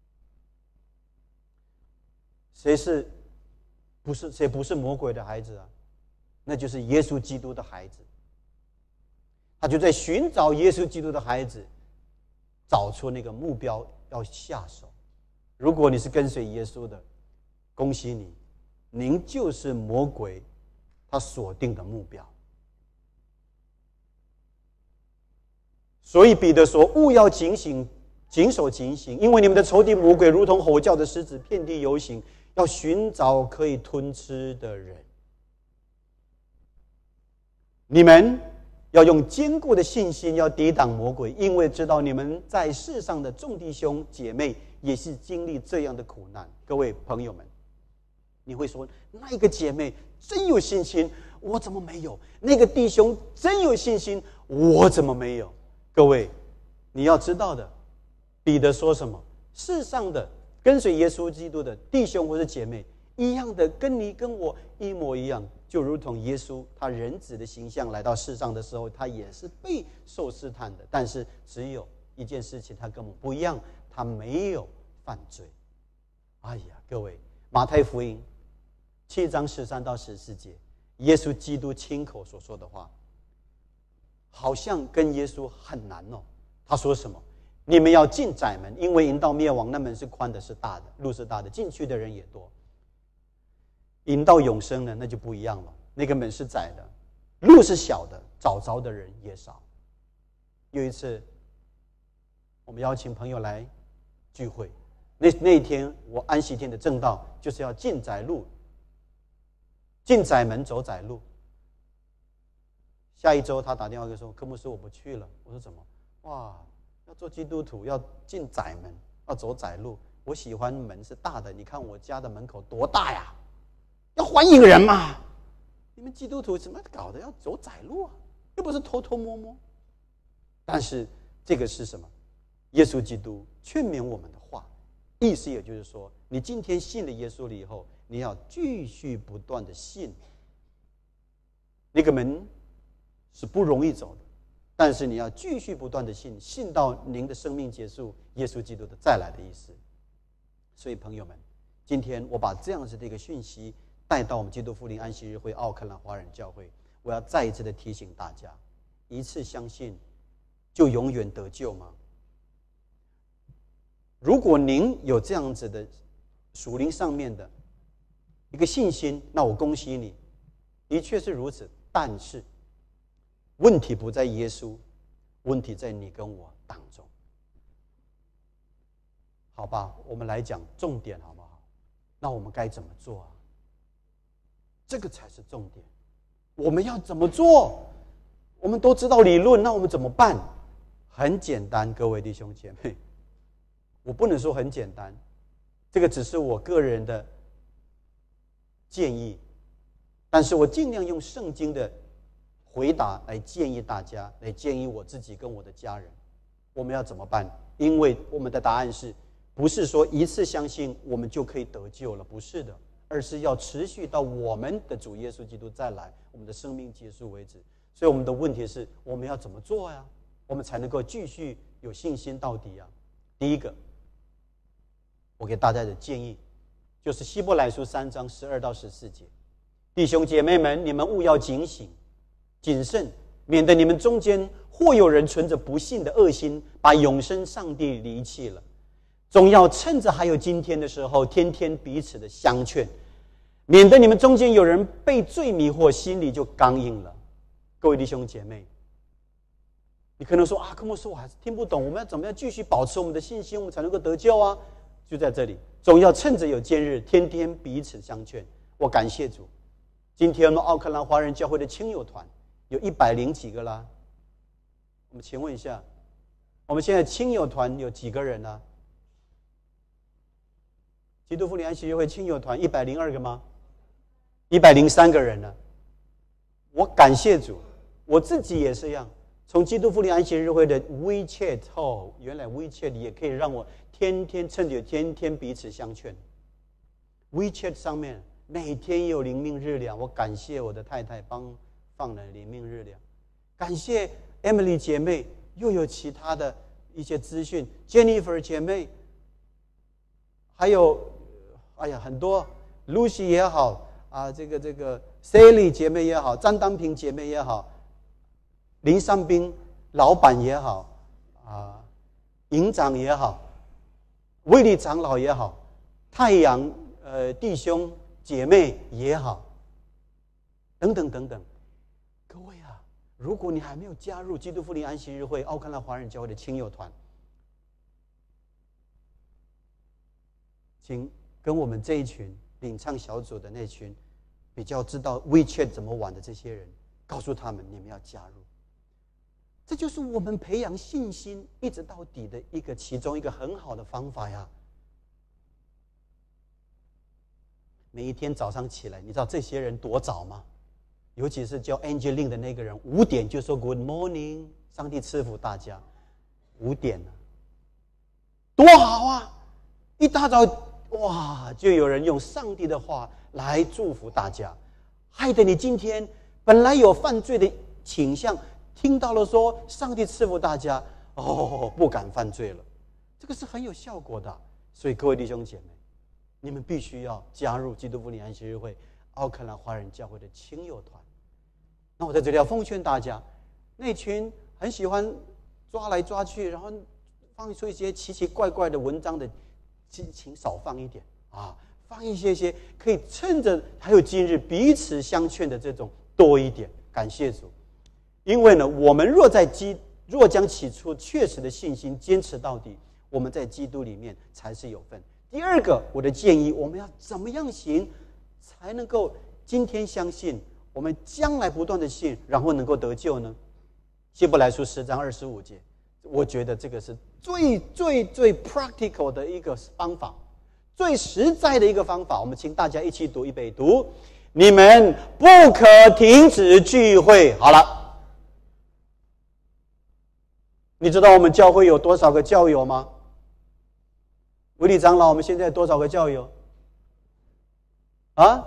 谁不是魔鬼的孩子啊？那就是耶稣基督的孩子。他就在寻找耶稣基督的孩子，找出那个目标要下手。如果你是跟随耶稣的，恭喜你，您就是魔鬼他锁定的目标。所以彼得说：“务要警醒，谨守警醒，因为你们的仇敌魔鬼如同吼叫的狮子，遍地游行，要寻找可以吞吃的人。你们要用坚固的信心要抵挡魔鬼，因为知道你们在世上的众弟兄姐妹也是经历这样的苦难。”各位朋友们， 你会说那一个姐妹真有信心，我怎么没有？那个弟兄真有信心，我怎么没有？各位，你要知道的，彼得说什么？世上的跟随耶稣基督的弟兄或是姐妹一样的，跟你跟我一模一样，就如同耶稣他人子的形象来到世上的时候，他也是被受试探的，但是只有一件事情他跟我们不一样，他没有犯罪。哎呀，各位，马太福音7章13到14节，耶稣基督亲口所说的话，好像跟耶稣很难哦。他说什么？你们要进窄门，因为引到灭亡那门是宽的，是大的，路是大的，进去的人也多。引到永生呢，那就不一样了，那个门是窄的，路是小的，找着的人也少。有一次我们邀请朋友来聚会，那一天我安息天的正道就是要进窄路，进窄门走窄路。下一周他打电话给我说，柯牧师我不去了。我说怎么？哇，要做基督徒要进窄门，要走窄路，我喜欢门是大的，你看我家的门口多大呀，要欢迎人嘛。你们基督徒怎么搞的要走窄路啊，又不是偷偷摸摸。但是这个是什么？耶稣基督劝勉我们的话，意思也就是说，你今天信了耶稣了以后，你要继续不断的信。那个门是不容易走的，但是你要继续不断的信，信到您的生命结束，耶稣基督的再来的意思。所以朋友们，今天我把这样子的一个讯息带到我们基督复临安息日会奥克兰华人教会，我要再一次的提醒大家，一次相信就永远得救吗？如果您有这样子的属灵上面的一个信心，那我恭喜你，的确是如此。但是问题不在耶稣，问题在你跟我当中。好吧，我们来讲重点好不好？那我们该怎么做啊？这个才是重点。我们要怎么做？我们都知道理论，那我们怎么办？很简单，各位弟兄姐妹，我不能说很简单，这个只是我个人的建议，但是我尽量用圣经的回答来建议大家，来建议我自己跟我的家人，我们要怎么办？因为我们的答案是不是说一次相信我们就可以得救了？不是的，而是要持续到我们的主耶稣基督再来，我们的生命结束为止。所以我们的问题是，我们要怎么做呀？我们才能够继续有信心到底啊？第一个，我给大家的建议就是希伯来书3章12到14节，弟兄姐妹们，你们务要警醒谨慎，免得你们中间或有人存着不信的恶心，把永生上帝离弃了。总要趁着还有今天的时候，天天彼此的相劝，免得你们中间有人被罪迷惑，心里就刚硬了。各位弟兄姐妹，你可能说啊，柯牧师我还是听不懂，我们要怎么样继续保持我们的信心，我们才能够得救啊？就在这里，总要趁着有今日，天天彼此相劝。我感谢主，今天我们奥克兰华人教会的亲友团有100几个啦。我们请问一下，我们现在亲友团有几个人啊？基督复临安息日会亲友团102个吗？103个人呢。我感谢主，我自己也是一样。从基督复临安息日会的 WeChat 原来 WeChat 也可以让我天天趁着天天彼此相劝。WeChat 上面每天有灵命日粮，我感谢我的太太放了灵命日粮，感谢 Emily 姐妹又有其他的一些资讯 ，Jennifer 姐妹，还有很多 Lucy 也好啊，这个 Sally 姐妹也好，张丹平姐妹也好，林尚斌老板也好啊，营长也好，卫理长老也好，太阳弟兄姐妹也好，等等等等。各位啊，如果你还没有加入基督复临安息日会奥克兰华人教会的亲友团，请跟我们这一群领唱小组的那群比较知道 WeChat 怎么玩的这些人，告诉他们你们要加入。这就是我们培养信心一直到底的其中一个很好的方法呀。 每一天早上起来，你知道这些人多早吗？尤其是叫 Angeline 的那个人，5点就说 Good morning， 上帝赐福大家。5点了，多好啊！一大早，哇，就有人用上帝的话来祝福大家，害得你今天本来有犯罪的倾向，听到了说上帝赐福大家，不敢犯罪了。这个是很有效果的。所以各位弟兄姐妹，你们必须要加入基督福音安息日会奥克兰华人教会的亲友团。那我在这里要奉劝大家，那群很喜欢抓来抓去，然后放出一些奇奇怪怪的文章的，请少放一点啊，放一些可以趁着还有今日彼此相劝的这种多一点。感谢主，因为呢，我们若将起初确实的信心坚持到底，我们在基督里面才是有份。第二个，我的建议，我们要怎么样行才能够今天相信，我们将来不断的信，然后能够得救呢？希伯来书10章25节，我觉得这个是最 practical 的一个方法，最实在的一个方法。我们请大家一起读，预备读。你们不可停止聚会。好了，你知道我们教会有多少个教友吗？维理长老，我们现在多少个教友啊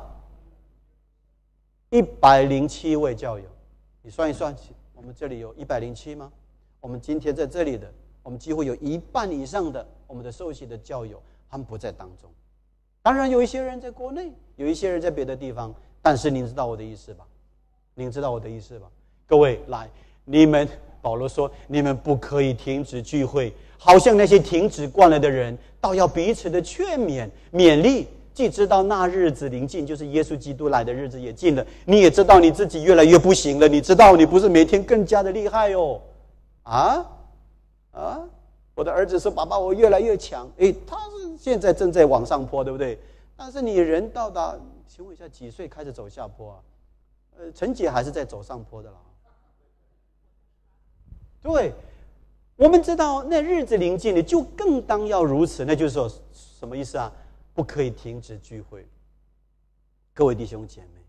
？107位教友。你算一算，我们这里有107吗？我们今天在这里的，我们几乎有1半以上的我们的受洗的教友，他们不在当中。当然有一些人在国内，有一些人在别的地方，但是您知道我的意思吧？您知道我的意思吧？各位来，你们保罗说，你们不可以停止聚会，好像那些停止惯了的人，倒要彼此的劝勉勉励。既知道那日子临近，就是耶稣基督来的日子也近了，你也知道你自己越来越不行了，你知道你不是每天更加的厉害哦。我的儿子说，爸爸，我越来越强。他是现在正在往上坡，对不对？但是你人到达，请问一下，几岁开始走下坡啊？陈姐还是在走上坡的啦。对，我们知道那日子临近了，就更当要如此。那就是说什么意思啊？不可以停止聚会。各位弟兄姐妹，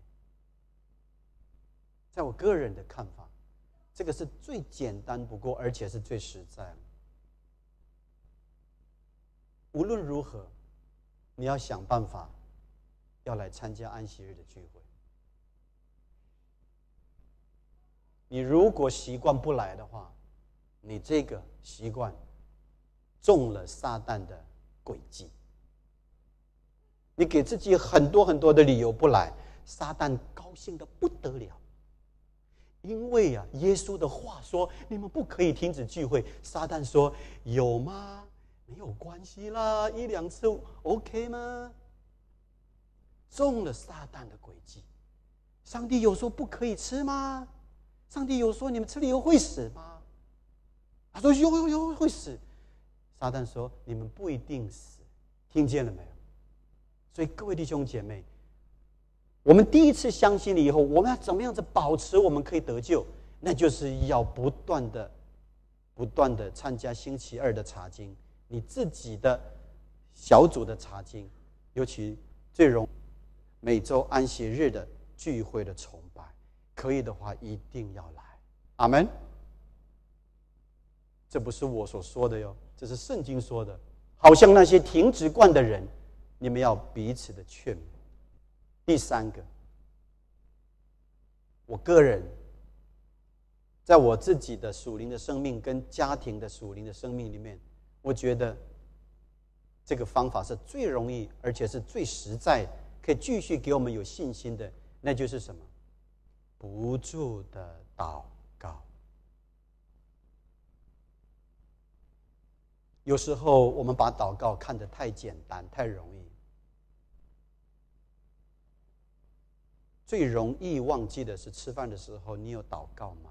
在我个人的看法，这个是最简单不过，而且是最实在的。无论如何，你要想办法要来参加安息日的聚会。你如果习惯不来的话，你这个习惯中了撒旦的诡计。你给自己很多很多的理由不来，撒旦高兴得不得了。因为耶稣的话说，你们不可以停止聚会。撒旦说，有吗？没有关系啦，1、2次 OK 吗？中了撒旦的诡计。上帝有说不可以吃吗？上帝有说你们吃了以后会死吗？他说有会死。撒旦说，你们不一定死。听见了没有？所以各位弟兄姐妹，我们第一次相信了以后，我们要怎么样子保持我们可以得救？那就是要不断的参加星期二的查经，你自己的小组的查经，尤其最容每周安息日的聚会的崇拜，可以的话一定要来。阿们。这不是我所说的哟，这是圣经说的。好像那些停止惯的人，你们要彼此的劝勉。第三个，我个人在我自己的属灵的生命跟家庭的属灵的生命里面，我觉得这个方法是最容易而且是最实在，可以继续给我们有信心的，那就是什么？不住的祷告。有时候我们把祷告看得太简单太容易，最容易忘记的是吃饭的时候你有祷告吗？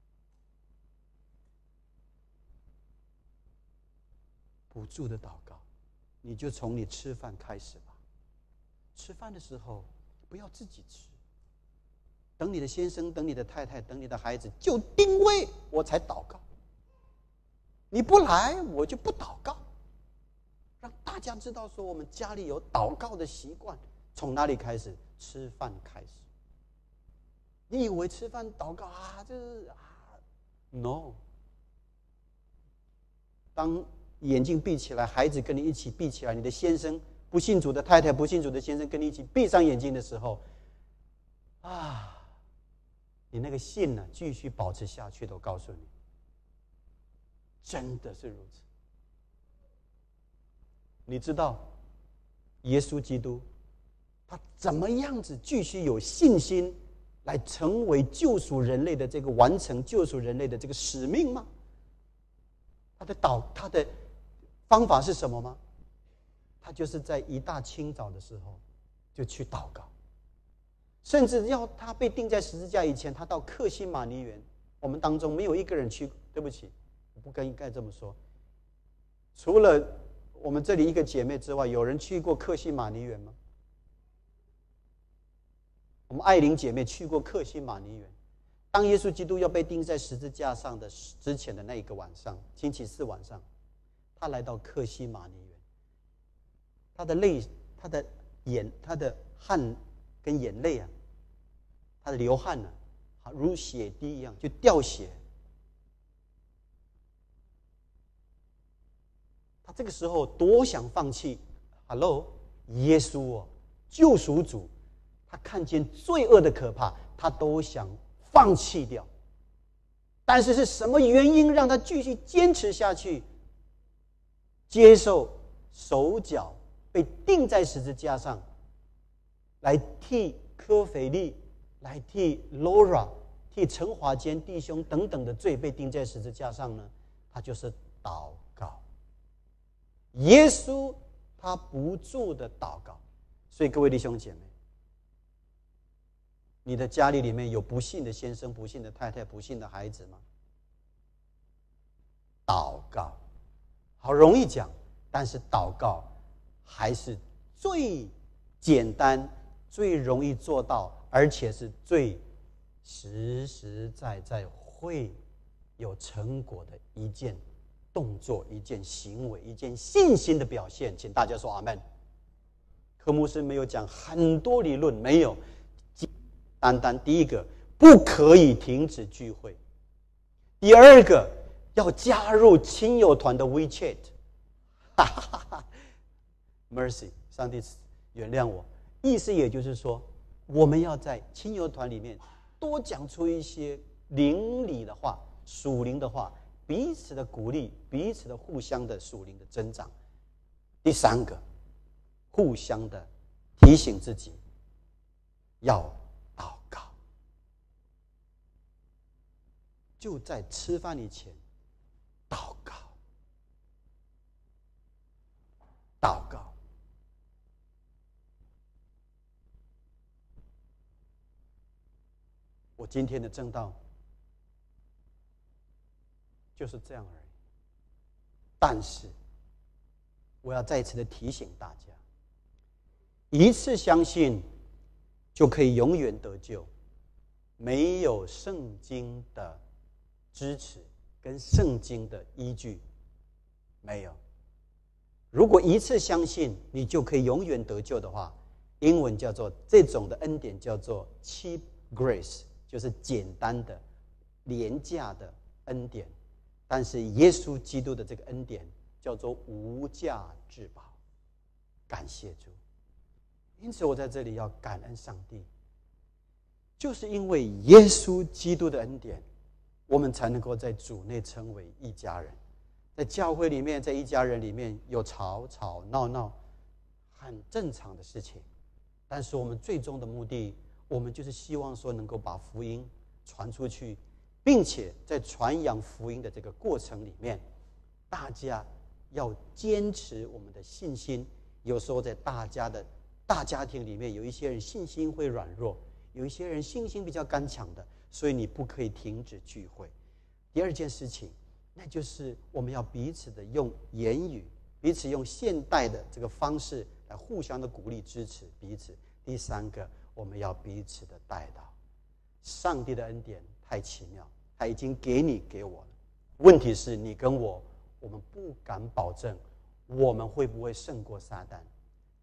不住的祷告，你就从你吃饭开始吧。吃饭的时候不要自己吃，等你的先生，等你的太太，等你的孩子就定位我才祷告。你不来我就不祷告，让大家知道说我们家里有祷告的习惯， 从哪里开始？吃饭开始。你以为吃饭祷告？No。当眼睛闭起来，孩子跟你一起闭起来，你的先生不信主的太太、不信主的先生跟你一起闭上眼睛的时候，你那个信呢，继续保持下去的。我告诉你，真的是如此。你知道耶稣基督他怎么样子继续有信心来成为救赎人类的这个完成救赎人类的这个使命吗？他的方法是什么吗？他就是在一大清早的时候就去祷告，甚至要他被钉在十字架以前，他到客西马尼园。我们当中没有一个人去，对不起，我不应该这么说。除了我们这里一个姐妹之外，有人去过客西马尼园吗？我们艾琳姐妹去过客西马尼园。当耶稣基督要被钉在十字架上的之前的那一个晚上，星期四晚上，他来到客西马尼园，他的汗跟眼泪他的流汗如血滴一样就掉血。他这个时候多想放弃。耶稣救赎主，他看见罪恶的可怕，他都想放弃掉。但是是什么原因让他继续坚持下去，接受手脚被钉在十字架上，来替科腓力，来替 Laura， 替陈华坚弟兄等等的罪被钉在十字架上呢？他就是祷告。耶稣他不住的祷告。所以各位弟兄姐妹，你的家里面有不幸的先生、不幸的太太、不幸的孩子吗？祷告好容易讲，但是祷告还是最简单、最容易做到，而且是最实实在在会有成果的一件动作、一件行为、一件信心的表现。请大家说阿们。科牧师没有讲很多理论，没有，单单第一个，不可以停止聚会；第二个，要加入亲友团的 WeChat。Mercy， 上帝原谅我。意思也就是说，我们要在亲友团里面多讲出一些灵里的话、属灵的话，彼此的鼓励，彼此的互相的属灵的增长。第三个，互相的提醒自己要祷告，就在吃饭以前祷告。祷告，我今天的正道就是这样而已。但是我要再次的提醒大家，一次相信就可以永远得救，没有圣经的支持跟圣经的依据，没有。如果一次相信你就可以永远得救的话，英文叫做这种的恩典叫做 cheap grace， 就是简单的廉价的恩典。但是耶稣基督的这个恩典叫做无价之宝，感谢主。因此我在这里要感恩上帝，就是因为耶稣基督的恩典，我们才能够在主内成为一家人。在教会里面，在一家人里面有吵吵闹闹，很正常的事情。但是我们最终的目的，我们就是希望说能够把福音传出去，并且在传扬福音的这个过程里面，大家要坚持我们的信心。有时候在大家庭里面，有一些人信心会软弱，有一些人信心比较刚强的，所以你不可以停止聚会。第二件事情，那就是我们要彼此的用言语，彼此用现代的这个方式来互相的鼓励支持彼此。第三个，我们要彼此的代祷。上帝的恩典太奇妙，他已经给你给我了。问题是你跟我们不敢保证我们会不会胜过撒旦，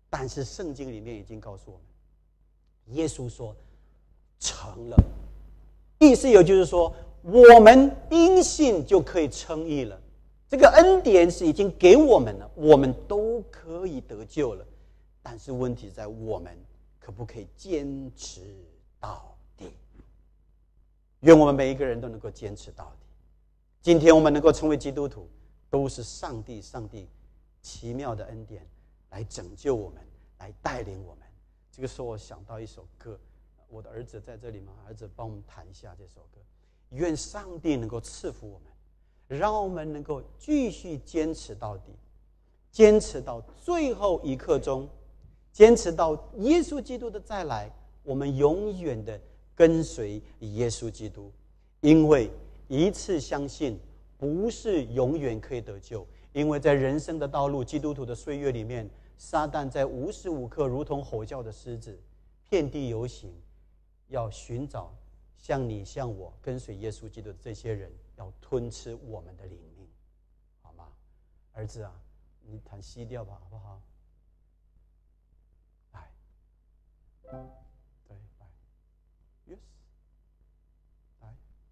但是圣经里面已经告诉我们，耶稣说成了，意思也就是说，我们因信就可以称义了。这个恩典是已经给我们了，我们都可以得救了。但是问题在我们可不可以坚持到底？愿我们每一个人都能够坚持到底。今天我们能够成为基督徒，都是上帝奇妙的恩典来拯救我们，来带领我们。这个时候我想到一首歌，我的儿子在这里吗？儿子帮我们弹一下这首歌。愿上帝能够赐福我们，让我们能够继续坚持到底，坚持到最后一刻钟，坚持到耶稣基督的再来，我们永远的跟随耶稣基督。因为一次相信不是永远可以得救，因为在人生的道路，基督徒的岁月里面，撒旦在无时无刻如同吼叫的狮子，遍地游行，要寻找像你像我跟随耶稣基督的这些人，要吞吃我们的灵命，好吗？儿子啊，你弹C调吧，好不好？来，对，来 ，yes， 来。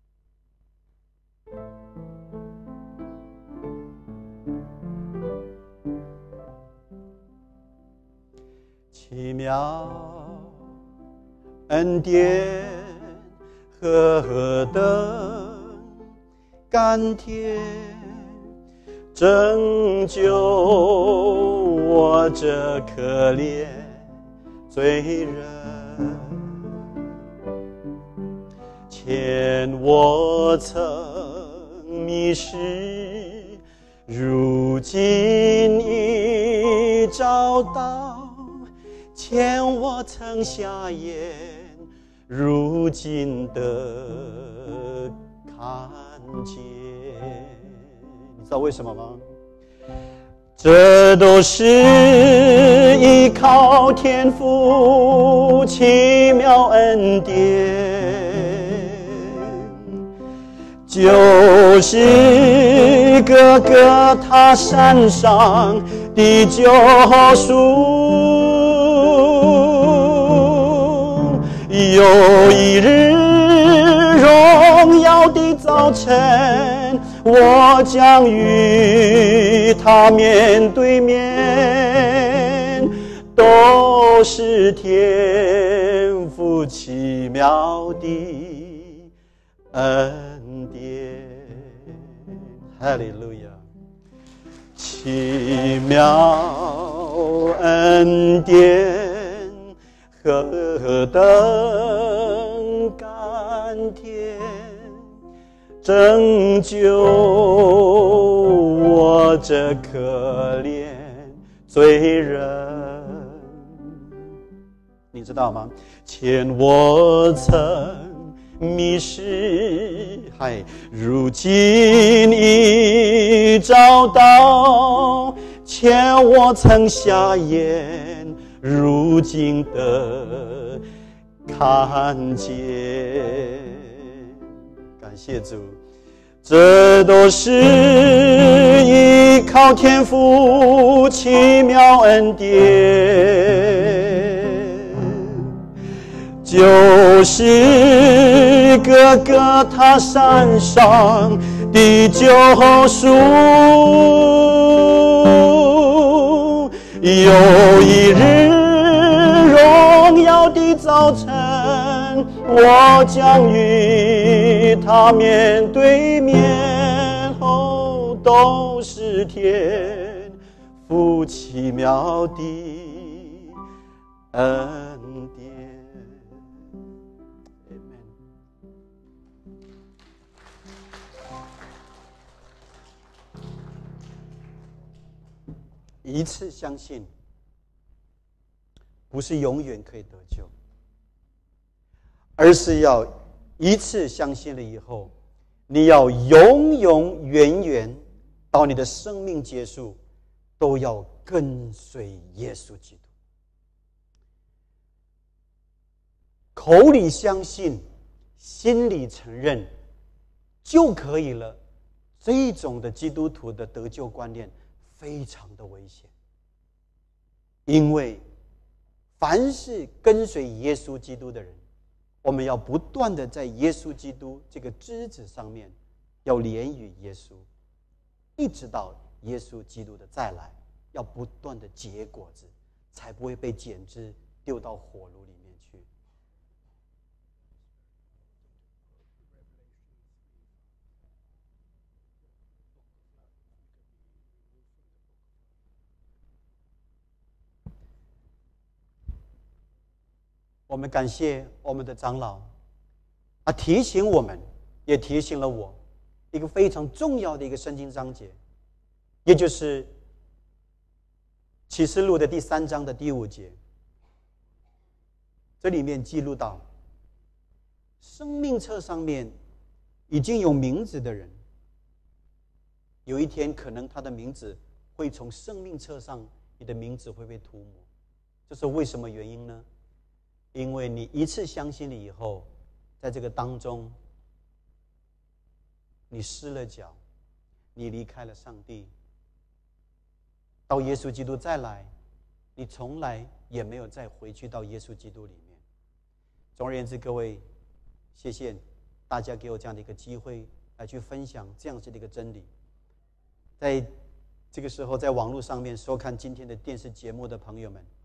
奇妙恩典何等甘甜，拯救我这可怜罪人，前我曾迷失，如今已找到，前我曾瞎眼，如今的看见。你知道为什么吗？这都是依靠天父奇妙恩典，就是哥哥他山上的救赎。有一日荣耀的早晨，我将与他面对面，都是天父奇妙的恩典。哈利路亚！奇妙恩典何等甘甜，拯救我这可怜罪人。你知道吗？前我曾迷失，如今已找到，前我曾瞎眼，如今的看见。感谢主，这都是依靠天父奇妙恩典，就是哥哥他山上的救赎。有一日荣耀的早晨，我将与他面对面，都是天父奇妙的恩典。一次相信不是永远可以得救，而是要一次相信了以后，你要永永远远到你的生命结束，都要跟随耶稣基督。口里相信，心里承认就可以了。这种的基督徒的得救观念非常的危险。 因为凡是跟随耶稣基督的人，我们要不断的在耶稣基督这个枝子上面要连于耶稣，一直到耶稣基督的再来，要不断的结果子，才不会被剪枝丢到火炉里面去。我们感谢我们的长老，提醒我们，也提醒了我一个非常重要的一个圣经章节，也就是启示录的第3章的第5节。这里面记录到，生命册上面已经有名字的人，有一天可能他的名字会从生命册上，你的名字会被涂抹。这是为什么原因呢？因为你一次相信了以后，在这个当中，你失了脚，你离开了上帝，到耶稣基督再来，你从来也没有再回去到耶稣基督里面。总而言之，各位，谢谢大家给我这样的一个机会来去分享这样子的一个真理。在这个时候，在网络上面收看今天的电视节目的朋友们，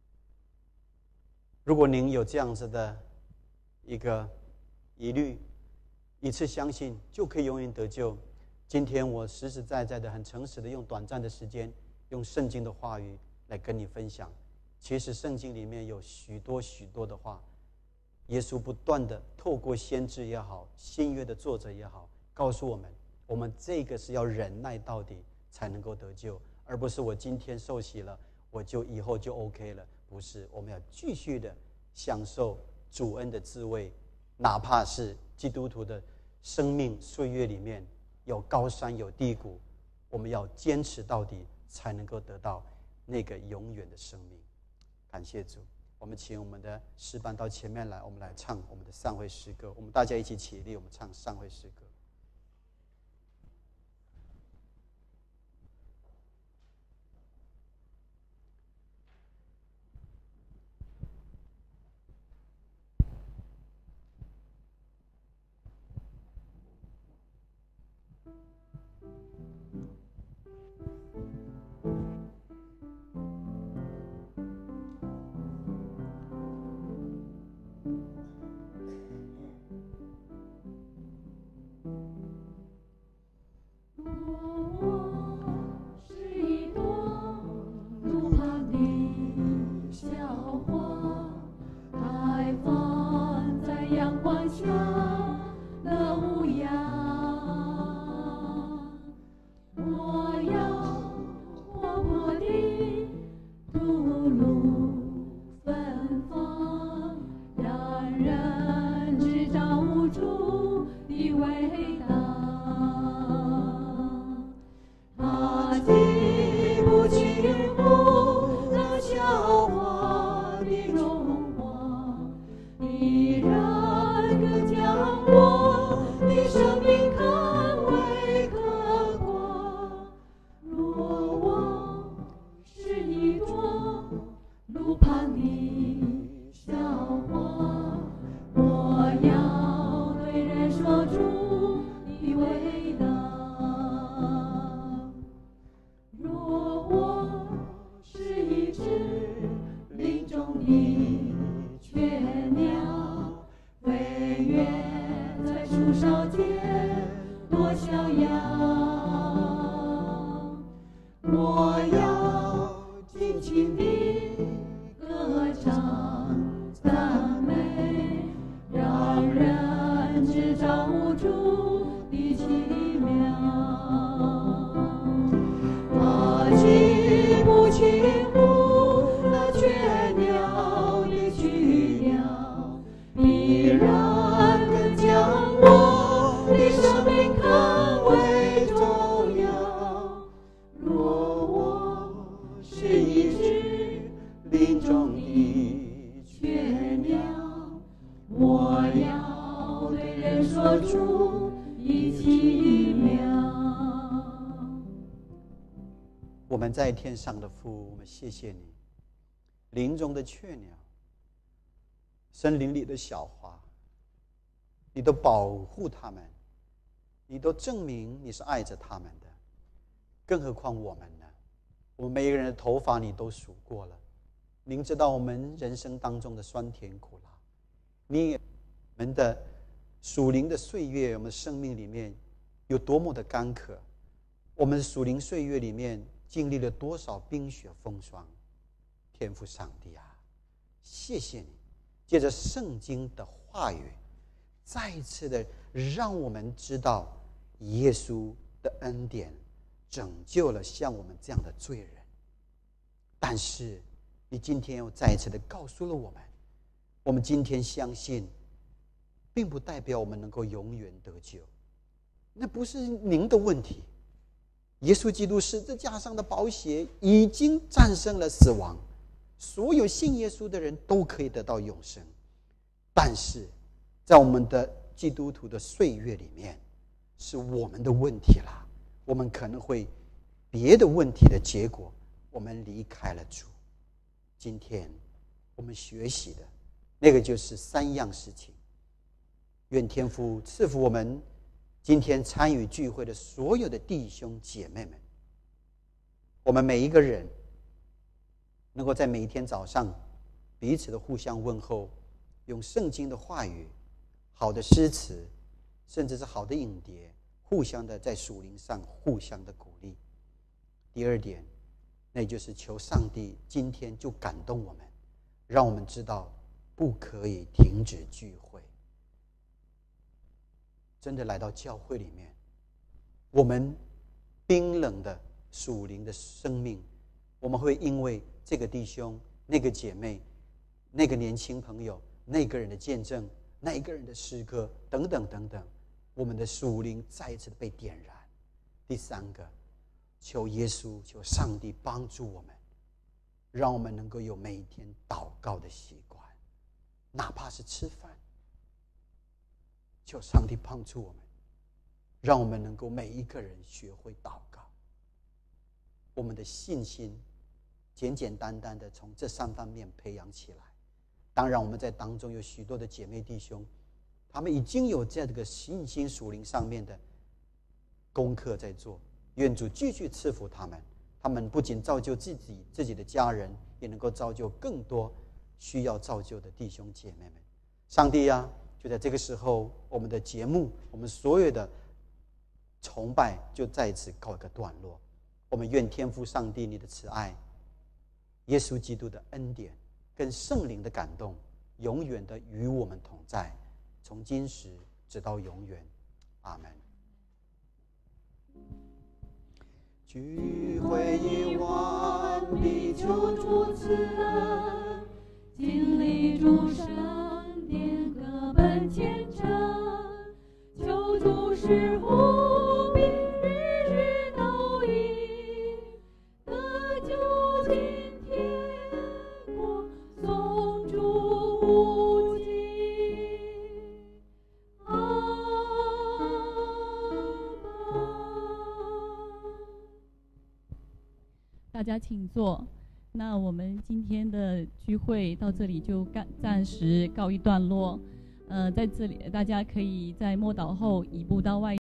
如果您有这样子的一个疑虑，一次相信就可以永远得救，今天我实实在在的、很诚实的用短暂的时间，用圣经的话语来跟你分享。其实圣经里面有许多许多的话，耶稣不断的透过先知也好，新约的作者也好，告诉我们，我们这个是要忍耐到底才能够得救，而不是我今天受洗了，我就以后就 OK 了。不是，我们要继续的享受主恩的滋味，哪怕是基督徒的生命岁月里面有高山有低谷，我们要坚持到底，才能够得到那个永远的生命。感谢主，我们请我们的诗班到前面来，我们来唱我们的散会诗歌。我们大家一起起立，我们唱散会诗歌。我们在天上的父，我们谢谢你， 林中的雀鸟，森林里的小花，你都保护他们，你都证明你是爱着他们的。更何况我们呢？我们每一个人的头发你都数过了，您知道我们人生当中的酸甜苦辣，我们的属灵的岁月，我们生命里面有多么的干渴，我们属灵岁月里面经历了多少冰雪风霜。天父上帝啊，谢谢你借着圣经的话语再一次的让我们知道耶稣的恩典拯救了像我们这样的罪人。但是你今天又再一次的告诉了我们，我们今天相信并不代表我们能够永远得救，那不是您的问题。耶稣基督十字架上的宝血已经战胜了死亡，所有信耶稣的人都可以得到永生。但是在我们的基督徒的岁月里面，是我们的问题啦，我们可能会别的问题的结果，我们离开了主。今天我们学习的那个就是3样事情。愿天父赐福我们今天参与聚会的所有的弟兄姐妹们，我们每一个人能够在每一天早上彼此的互相问候，用圣经的话语、好的诗词，甚至是好的影碟，互相的在属灵上互相的鼓励。第二点，那就是求上帝今天就感动我们，让我们知道不可以停止聚会。真的来到教会里面，我们冰冷的属灵的生命，我们会因为这个弟兄、那个姐妹、那个年轻朋友、那个人的见证、那一个人的诗歌等等等等，我们的属灵再一次的被点燃。第三个，求耶稣、求上帝帮助我们，让我们能够有每一天祷告的习惯，哪怕是吃饭。求上帝帮助我们，让我们能够每一个人学会祷告。我们的信心简简单单的从这3方面培养起来。当然我们在当中有许多的姐妹弟兄，他们已经有这个信心属灵上面的功课在做，愿主继续赐福他们。他们不仅造就自己的家人，也能够造就更多需要造就的弟兄姐妹们。上帝啊，就在这个时候，我们的节目，我们所有的崇拜就在此告一个段落。我们愿天父上帝你的慈爱，耶稣基督的恩典跟圣灵的感动永远的与我们同在，从今时直到永远。阿门。聚会已完毕， 求主赐恩，经历主圣殿各奔前程，求主使我比日日都以得救今天国，颂主无尽。阿门。大家请坐。那我们今天的聚会到这里就暂时告一段落。在这里大家可以在默祷后移步到外